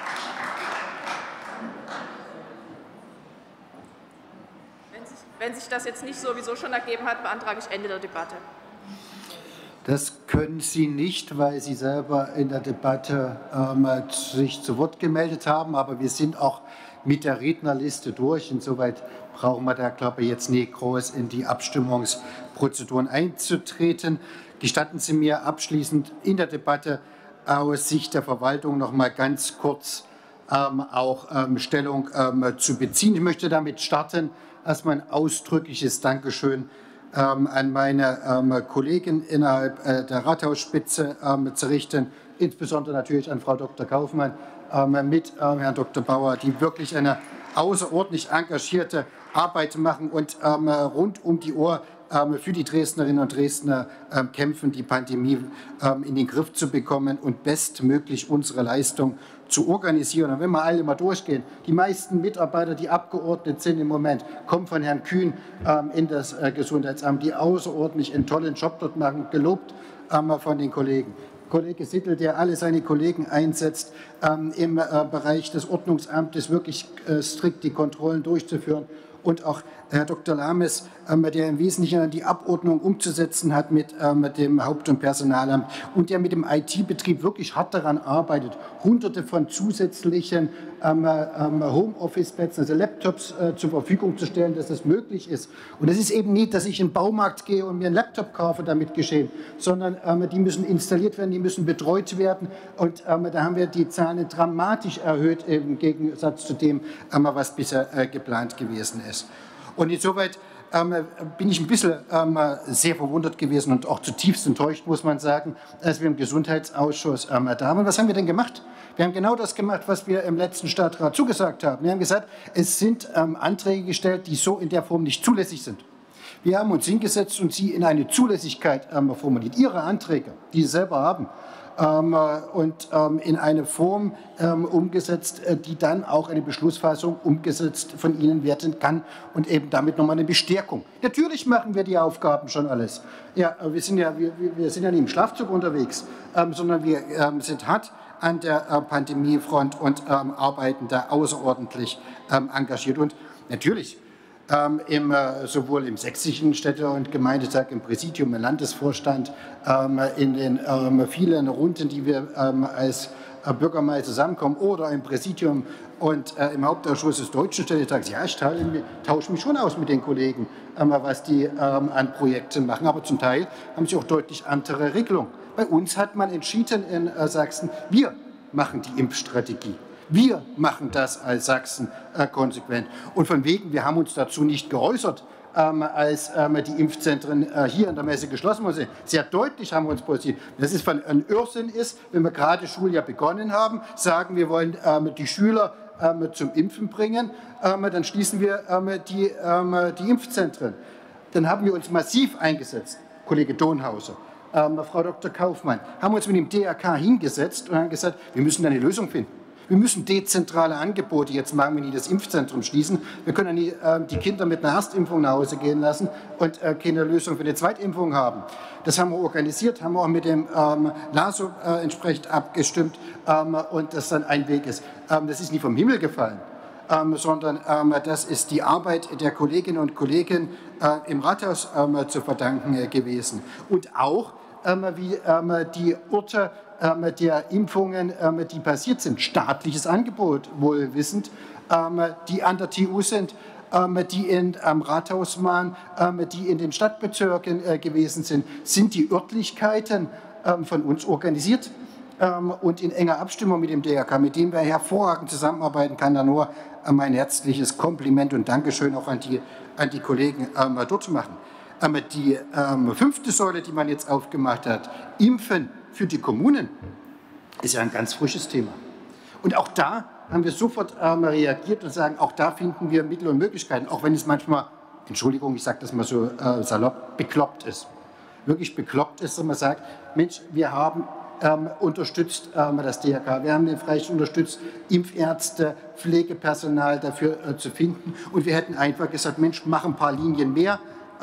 Wenn sich das jetzt nicht sowieso schon ergeben hat, beantrage ich Ende der Debatte. Das können Sie nicht, weil Sie selber in der Debatte sich zu Wort gemeldet haben. Aber wir sind auch mit der Rednerliste durch. Insoweit brauchen wir da, glaube ich, jetzt nicht groß in die Abstimmungsprozeduren einzutreten. Gestatten Sie mir abschließend in der Debatte aus Sicht der Verwaltung noch mal ganz kurz auch Stellung zu beziehen. Ich möchte damit starten. Erstmal ein ausdrückliches Dankeschön an meine Kollegen innerhalb der Rathausspitze zu richten, insbesondere natürlich an Frau Dr. Kaufmann mit Herrn Dr. Bauer, die wirklich eine außerordentlich engagierte Arbeit machen und rund um die Uhr für die Dresdnerinnen und Dresdner kämpfen, die Pandemie in den Griff zu bekommen und bestmöglich unsere Leistung zu organisieren. Und wenn wir alle mal durchgehen, die meisten Mitarbeiter, die abgeordnet sind im Moment, kommen von Herrn Kühn in das Gesundheitsamt, die außerordentlich einen tollen Job dort machen, gelobt von den Kollegen. Kollege Sittel, der alle seine Kollegen einsetzt, im Bereich des Ordnungsamtes wirklich strikt die Kontrollen durchzuführen. Und auch Herr Dr. Lames, der im Wesentlichen die Abordnung umzusetzen hat mit dem Haupt- und Personalamt und der mit dem IT-Betrieb wirklich hart daran arbeitet, Hunderte von zusätzlichen Homeoffice-Plätzen, also Laptops zur Verfügung zu stellen, dass das möglich ist. Und es ist eben nicht, dass ich in den Baumarkt gehe und mir einen Laptop kaufe, damit geschehen, sondern die müssen installiert werden, die müssen betreut werden. Und da haben wir die Zahlen dramatisch erhöht im Gegensatz zu dem, was bisher geplant gewesen ist. Und insoweit bin ich ein bisschen sehr verwundert gewesen und auch zutiefst enttäuscht, muss man sagen, als wir im Gesundheitsausschuss da waren. Was haben wir denn gemacht? Wir haben genau das gemacht, was wir im letzten Stadtrat zugesagt haben. Wir haben gesagt, es sind Anträge gestellt, die so in der Form nicht zulässig sind. Wir haben uns hingesetzt und sie in eine Zulässigkeit formuliert. Ihre Anträge, die Sie selber haben, und in eine Form umgesetzt, die dann auch eine Beschlussfassung umgesetzt von Ihnen werden kann und eben damit nochmal eine Bestärkung. Natürlich machen wir die Aufgaben schon alles. Ja, wir sind ja nicht im Schlafzug unterwegs, sondern wir sind hart an der Pandemiefront und arbeiten da außerordentlich engagiert. Und natürlich, sowohl im sächsischen Städte- und Gemeindetag, im Präsidium, im Landesvorstand, in den vielen Runden, die wir als Bürgermeister zusammenkommen, oder im Präsidium und im Hauptausschuss des Deutschen Städtetags. Ja, ich tausche mich schon aus mit den Kollegen, was die an Projekten machen, aber zum Teil haben sie auch deutlich andere Regelungen. Bei uns hat man entschieden in Sachsen, wir machen die Impfstrategie. Wir machen das als Sachsen konsequent. Und von wegen, wir haben uns dazu nicht geäußert, als die Impfzentren hier in der Messe geschlossen wurden. Sehr deutlich haben wir uns positioniert. Das ist ein Irrsinn ist, wenn wir gerade Schuljahr begonnen haben, sagen, wir wollen die Schüler zum Impfen bringen, dann schließen wir die Impfzentren. Dann haben wir uns massiv eingesetzt, Kollege Donhauser, Frau Dr. Kaufmann, haben uns mit dem DRK hingesetzt und haben gesagt, wir müssen eine Lösung finden. Wir müssen dezentrale Angebote jetzt machen, wenn die das Impfzentrum schließen. Wir können nicht die Kinder mit einer Erstimpfung nach Hause gehen lassen und keine Lösung für eine Zweitimpfung haben. Das haben wir organisiert, haben wir auch mit dem LASO entsprechend abgestimmt und das dann ein Weg ist. Das ist nicht vom Himmel gefallen, sondern das ist die Arbeit der Kolleginnen und Kollegen im Rathaus zu verdanken gewesen. Und auch wie die Orte der Impfungen, die passiert sind, staatliches Angebot, wohlwissend, die an der TU sind, die am Rathaus waren, die in den Stadtbezirken gewesen sind die Örtlichkeiten von uns organisiert und in enger Abstimmung mit dem DRK, mit dem wir hervorragend zusammenarbeiten, kann da nur mein herzliches Kompliment und Dankeschön auch an die Kollegen dort machen. Die fünfte Säule, die man jetzt aufgemacht hat, Impfen für die Kommunen, ist ja ein ganz frisches Thema. Und auch da haben wir sofort reagiert und sagen, auch da finden wir Mittel und Möglichkeiten, auch wenn es manchmal, Entschuldigung, ich sage das mal so salopp, bekloppt ist. Wirklich bekloppt ist, dass man sagt, Mensch, wir haben unterstützt das DRK, wir haben den Freistaat unterstützt, Impfärzte, Pflegepersonal dafür zu finden. Und wir hätten einfach gesagt, Mensch, mach ein paar Linien mehr,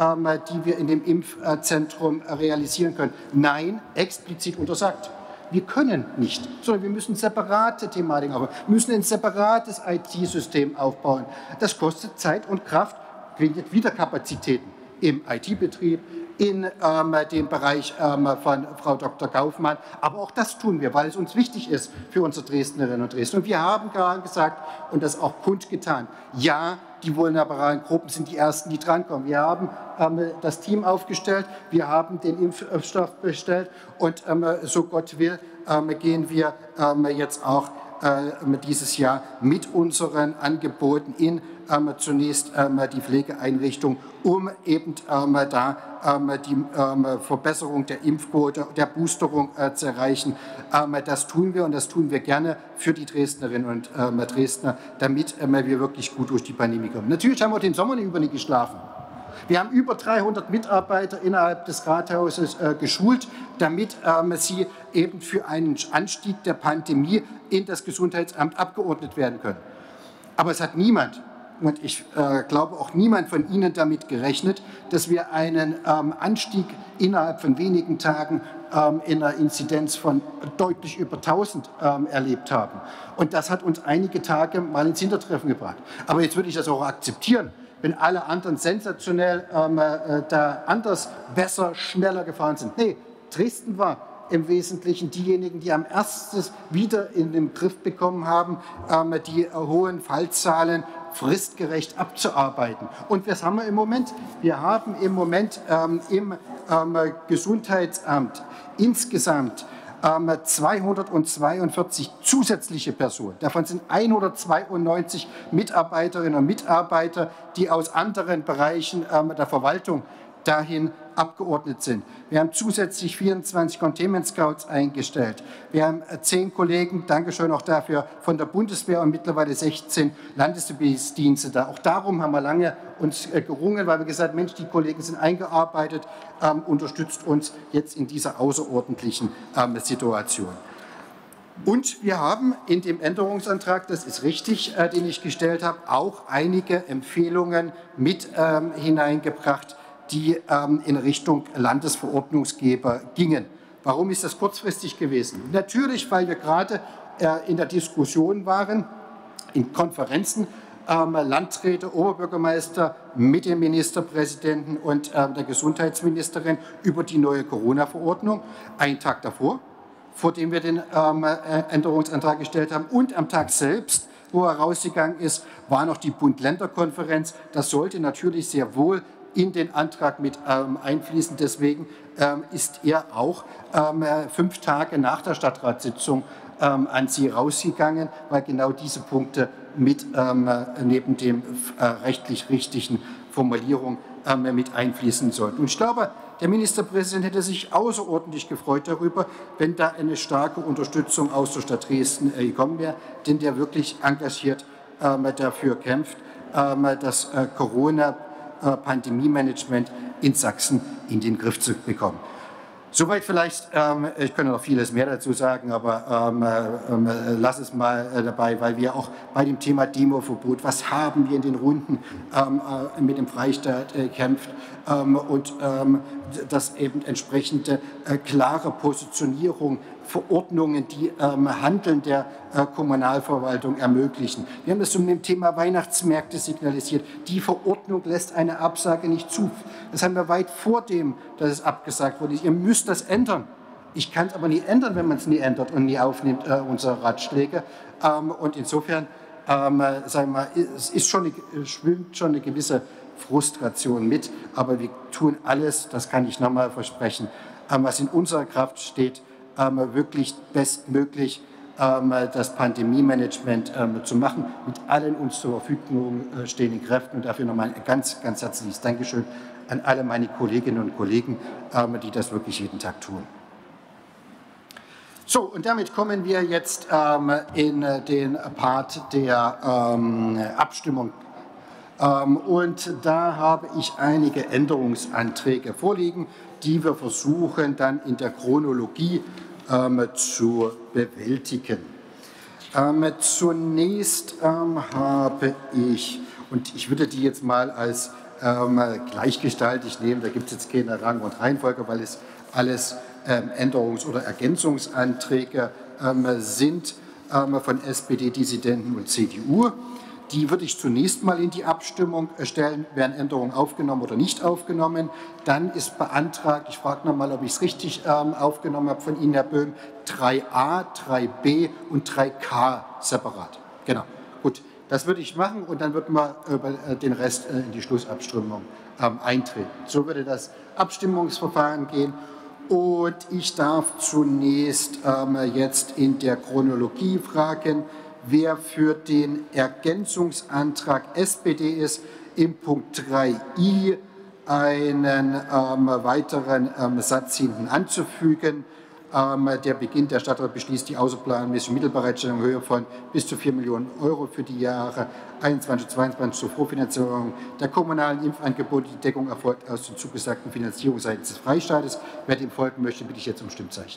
die wir in dem Impfzentrum realisieren können. Nein, explizit untersagt. Wir können nicht, sondern wir müssen separate Thematiken aufbauen. Wir müssen ein separates IT-System aufbauen. Das kostet Zeit und Kraft, bringt wieder Kapazitäten im IT-Betrieb, in dem Bereich von Frau Dr. Kaufmann. Aber auch das tun wir, weil es uns wichtig ist für unsere Dresdnerinnen und Dresdner. Und wir haben gerade gesagt und das auch kundgetan, ja, die vulnerablen Gruppen sind die Ersten, die drankommen. Wir haben das Team aufgestellt, wir haben den Impfstoff bestellt und so Gott will, gehen wir jetzt auch dieses Jahr mit unseren Angeboten in zunächst die Pflegeeinrichtung, um eben da die Verbesserung der Impfquote, der Boosterung zu erreichen. Das tun wir und das tun wir gerne für die Dresdnerinnen und Dresdner, damit wir wirklich gut durch die Pandemie kommen. Natürlich haben wir den Sommer über nicht geschlafen. Wir haben über 300 Mitarbeiter innerhalb des Rathauses geschult, damit sie eben für einen Anstieg der Pandemie in das Gesundheitsamt abgeordnet werden können. Aber es hat niemand, und ich glaube auch niemand von Ihnen damit gerechnet, dass wir einen Anstieg innerhalb von wenigen Tagen in einer Inzidenz von deutlich über 1000 erlebt haben. Und das hat uns einige Tage mal ins Hintertreffen gebracht. Aber jetzt würde ich das auch akzeptieren, wenn alle anderen sensationell da anders, besser, schneller gefahren sind. Nee, Dresden war im Wesentlichen diejenigen, die am erstes wieder in den Griff bekommen haben, die hohen Fallzahlen fristgerecht abzuarbeiten. Und was haben wir im Moment? Wir haben im Moment im Gesundheitsamt insgesamt 242 zusätzliche Personen. Davon sind 192 Mitarbeiterinnen und Mitarbeiter, die aus anderen Bereichen der Verwaltung dahin abgeordnet sind. Wir haben zusätzlich 24 Containment Scouts eingestellt. Wir haben 10 Kollegen, Dankeschön auch dafür, von der Bundeswehr und mittlerweile 16 Landesdienste da. Auch darum haben wir lange uns gerungen, weil wir gesagt haben, Mensch, die Kollegen sind eingearbeitet, unterstützt uns jetzt in dieser außerordentlichen Situation. Und wir haben in dem Änderungsantrag, das ist richtig, den ich gestellt habe, auch einige Empfehlungen mit hineingebracht, die in Richtung Landesverordnungsgeber gingen. Warum ist das kurzfristig gewesen? Natürlich, weil wir gerade in der Diskussion waren, in Konferenzen, Landräte, Oberbürgermeister mit dem Ministerpräsidenten und der Gesundheitsministerin über die neue Corona-Verordnung, einen Tag davor, vor dem wir den Änderungsantrag gestellt haben, und am Tag selbst, wo er rausgegangen ist, war noch die Bund-Länder-Konferenz. Das sollte natürlich sehr wohl in den Antrag mit einfließen. Deswegen ist er auch 5 Tage nach der Stadtratssitzung an Sie rausgegangen, weil genau diese Punkte mit neben dem rechtlich richtigen Formulierung mit einfließen sollten. Und ich glaube, der Ministerpräsident hätte sich außerordentlich gefreut darüber, wenn da eine starke Unterstützung aus der Stadt Dresden gekommen wäre, denn der wirklich engagiert dafür kämpft, dass Corona-Pandemie-Management in Sachsen in den Griff zu bekommen. Soweit vielleicht, ich könnte noch vieles mehr dazu sagen, aber lass es mal dabei, weil wir auch bei dem Thema Demoverbot, was haben wir in den Runden mit dem Freistaat kämpft und dass eben entsprechende klare Positionierung, Verordnungen, die Handeln der Kommunalverwaltung ermöglichen. Wir haben das zum Thema Weihnachtsmärkte signalisiert. Die Verordnung lässt eine Absage nicht zu. Das haben wir weit vor dem, dass es abgesagt wurde. Ihr müsst das ändern. Ich kann es aber nie ändern, wenn man es nie ändert und nie aufnimmt, unsere Ratschläge. Und insofern, sagen wir mal, es schwimmt schon eine gewisse Frustration mit. Aber wir tun alles, das kann ich nochmal versprechen, was in unserer Kraft steht, wirklich bestmöglich das Pandemie-Management zu machen, mit allen uns zur Verfügung stehenden Kräften. Und dafür nochmal ein ganz, ganz herzliches Dankeschön an alle meine Kolleginnen und Kollegen, die das wirklich jeden Tag tun. So, und damit kommen wir jetzt in den Part der Abstimmung. Und da habe ich einige Änderungsanträge vorliegen, die wir versuchen dann in der Chronologie zu bewältigen. Zunächst habe ich, und ich würde die jetzt mal als gleichgestaltig nehmen, da gibt es jetzt keine Rang- und Reihenfolge, weil es alles Änderungs- oder Ergänzungsanträge sind von SPD, Dissidenten und CDU. Die würde ich zunächst mal in die Abstimmung stellen. Werden Änderungen aufgenommen oder nicht aufgenommen? Dann ist beantragt, ich frage nochmal, ob ich es richtig aufgenommen habe von Ihnen, Herr Böhm, 3a, 3b und 3k separat. Genau, gut, das würde ich machen und dann würden wir über den Rest in die Schlussabstimmung eintreten. So würde das Abstimmungsverfahren gehen. Und ich darf zunächst jetzt in der Chronologie fragen, wer für den Ergänzungsantrag SPD ist, im Punkt 3i einen weiteren Satz hinten anzufügen. Der Beginn der Stadtrat beschließt die außerplanmäßige Mittelbereitstellung in Höhe von bis zu 4 Millionen € für die Jahre 21 und 22 zur Vorfinanzierung der kommunalen Impfangebote. Die Deckung erfolgt aus den zugesagten Finanzierungen seitens des Freistaates. Wer dem folgen möchte, bitte ich jetzt um Stimmzeichen.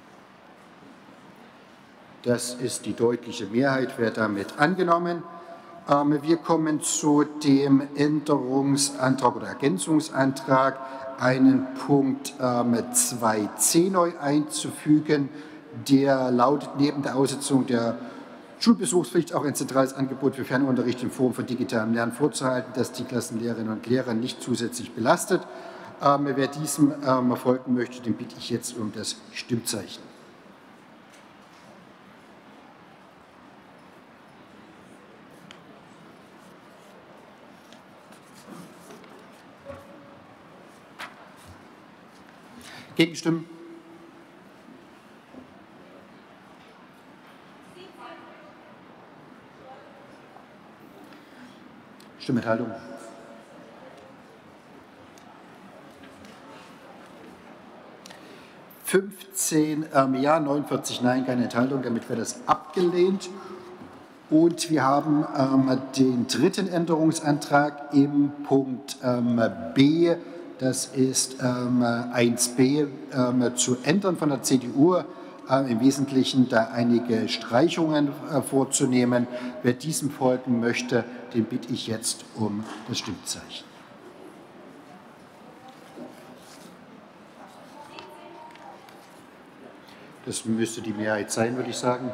Das ist die deutliche Mehrheit, wird damit angenommen. Wir kommen zu dem Änderungsantrag oder Ergänzungsantrag, einen Punkt 2c neu einzufügen. Der lautet, neben der Aussetzung der Schulbesuchspflicht auch ein zentrales Angebot für Fernunterricht in Form von digitalem Lernen vorzuhalten, das die Klassenlehrerinnen und Lehrer nicht zusätzlich belastet. Wer diesem folgen möchte, den bitte ich jetzt um das Stimmzeichen. Gegenstimmen? Stimmenthaltung? Ja, 49 Nein, keine Enthaltung, damit wird das abgelehnt. Und wir haben den dritten Änderungsantrag im Punkt B. Das ist 1b zu ändern von der CDU, im Wesentlichen da einige Streichungen vorzunehmen. Wer diesem folgen möchte, den bitte ich jetzt um das Stimmzeichen. Das müsste die Mehrheit sein, würde ich sagen.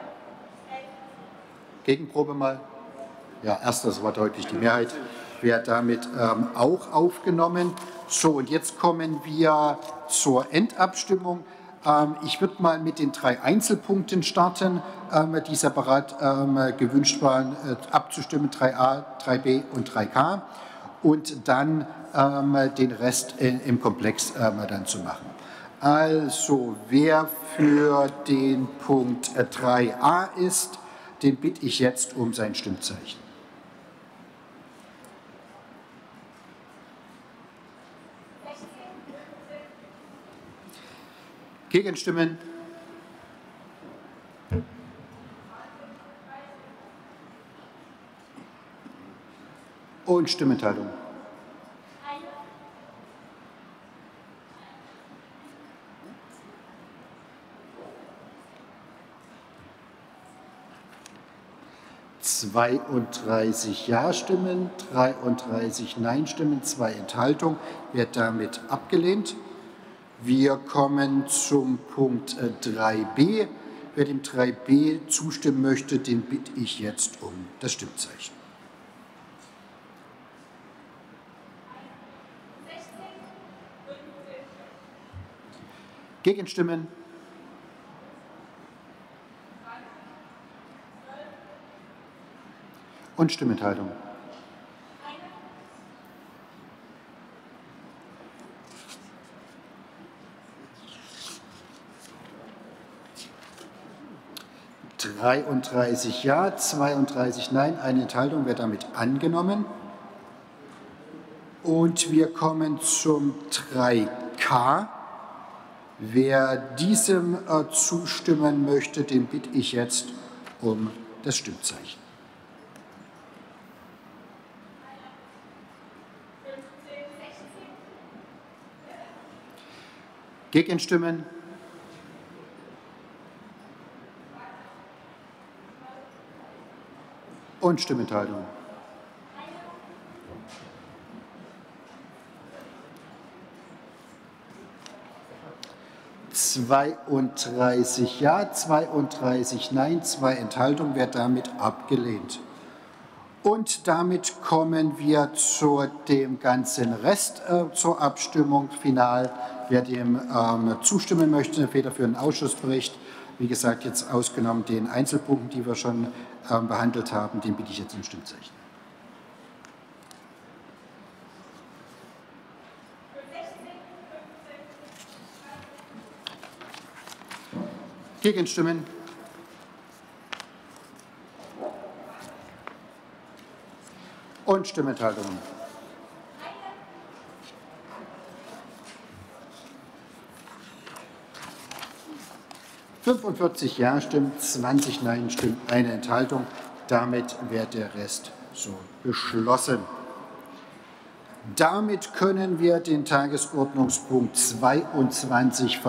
Gegenprobe mal. Ja, erstes war deutlich die Mehrheit. Wäre damit auch aufgenommen. So, und jetzt kommen wir zur Endabstimmung. Ich würde mal mit den 3 Einzelpunkten starten, die separat gewünscht waren, abzustimmen, 3a, 3b und 3k, und dann den Rest im Komplex dann zu machen. Also, wer für den Punkt 3a ist, den bitte ich jetzt um sein Stimmzeichen. Gegenstimmen? Und Stimmenthaltung? (32 Ja-Stimmen, 33 Nein-Stimmen, 2 Enthaltungen) wird damit abgelehnt. Wir kommen zum Punkt 3b. Wer dem 3b zustimmen möchte, den bitte ich jetzt um das Stimmzeichen. Gegenstimmen? Und Stimmenthaltung? (33 Ja, 32 Nein, eine Enthaltung wird damit angenommen. Und wir kommen zum 3k. Wer diesem zustimmen möchte, den bitte ich jetzt um das Stimmzeichen. Gegenstimmen? Und Stimmenthaltung? (32 Ja, 32 Nein, 2 Enthaltungen) wird damit abgelehnt. Und damit kommen wir zu dem ganzen Rest zur Abstimmung final. Wer dem zustimmen möchte, federführenden Ausschussbericht, wie gesagt, jetzt ausgenommen den Einzelpunkten, die wir schon behandelt haben, den bitte ich jetzt um Stimmzeichen. Gegenstimmen? Und Stimmenthaltungen? (45 Ja-Stimmen, 20 Nein-Stimmen, eine Enthaltung). Damit wird der Rest so beschlossen. Damit können wir den Tagesordnungspunkt 22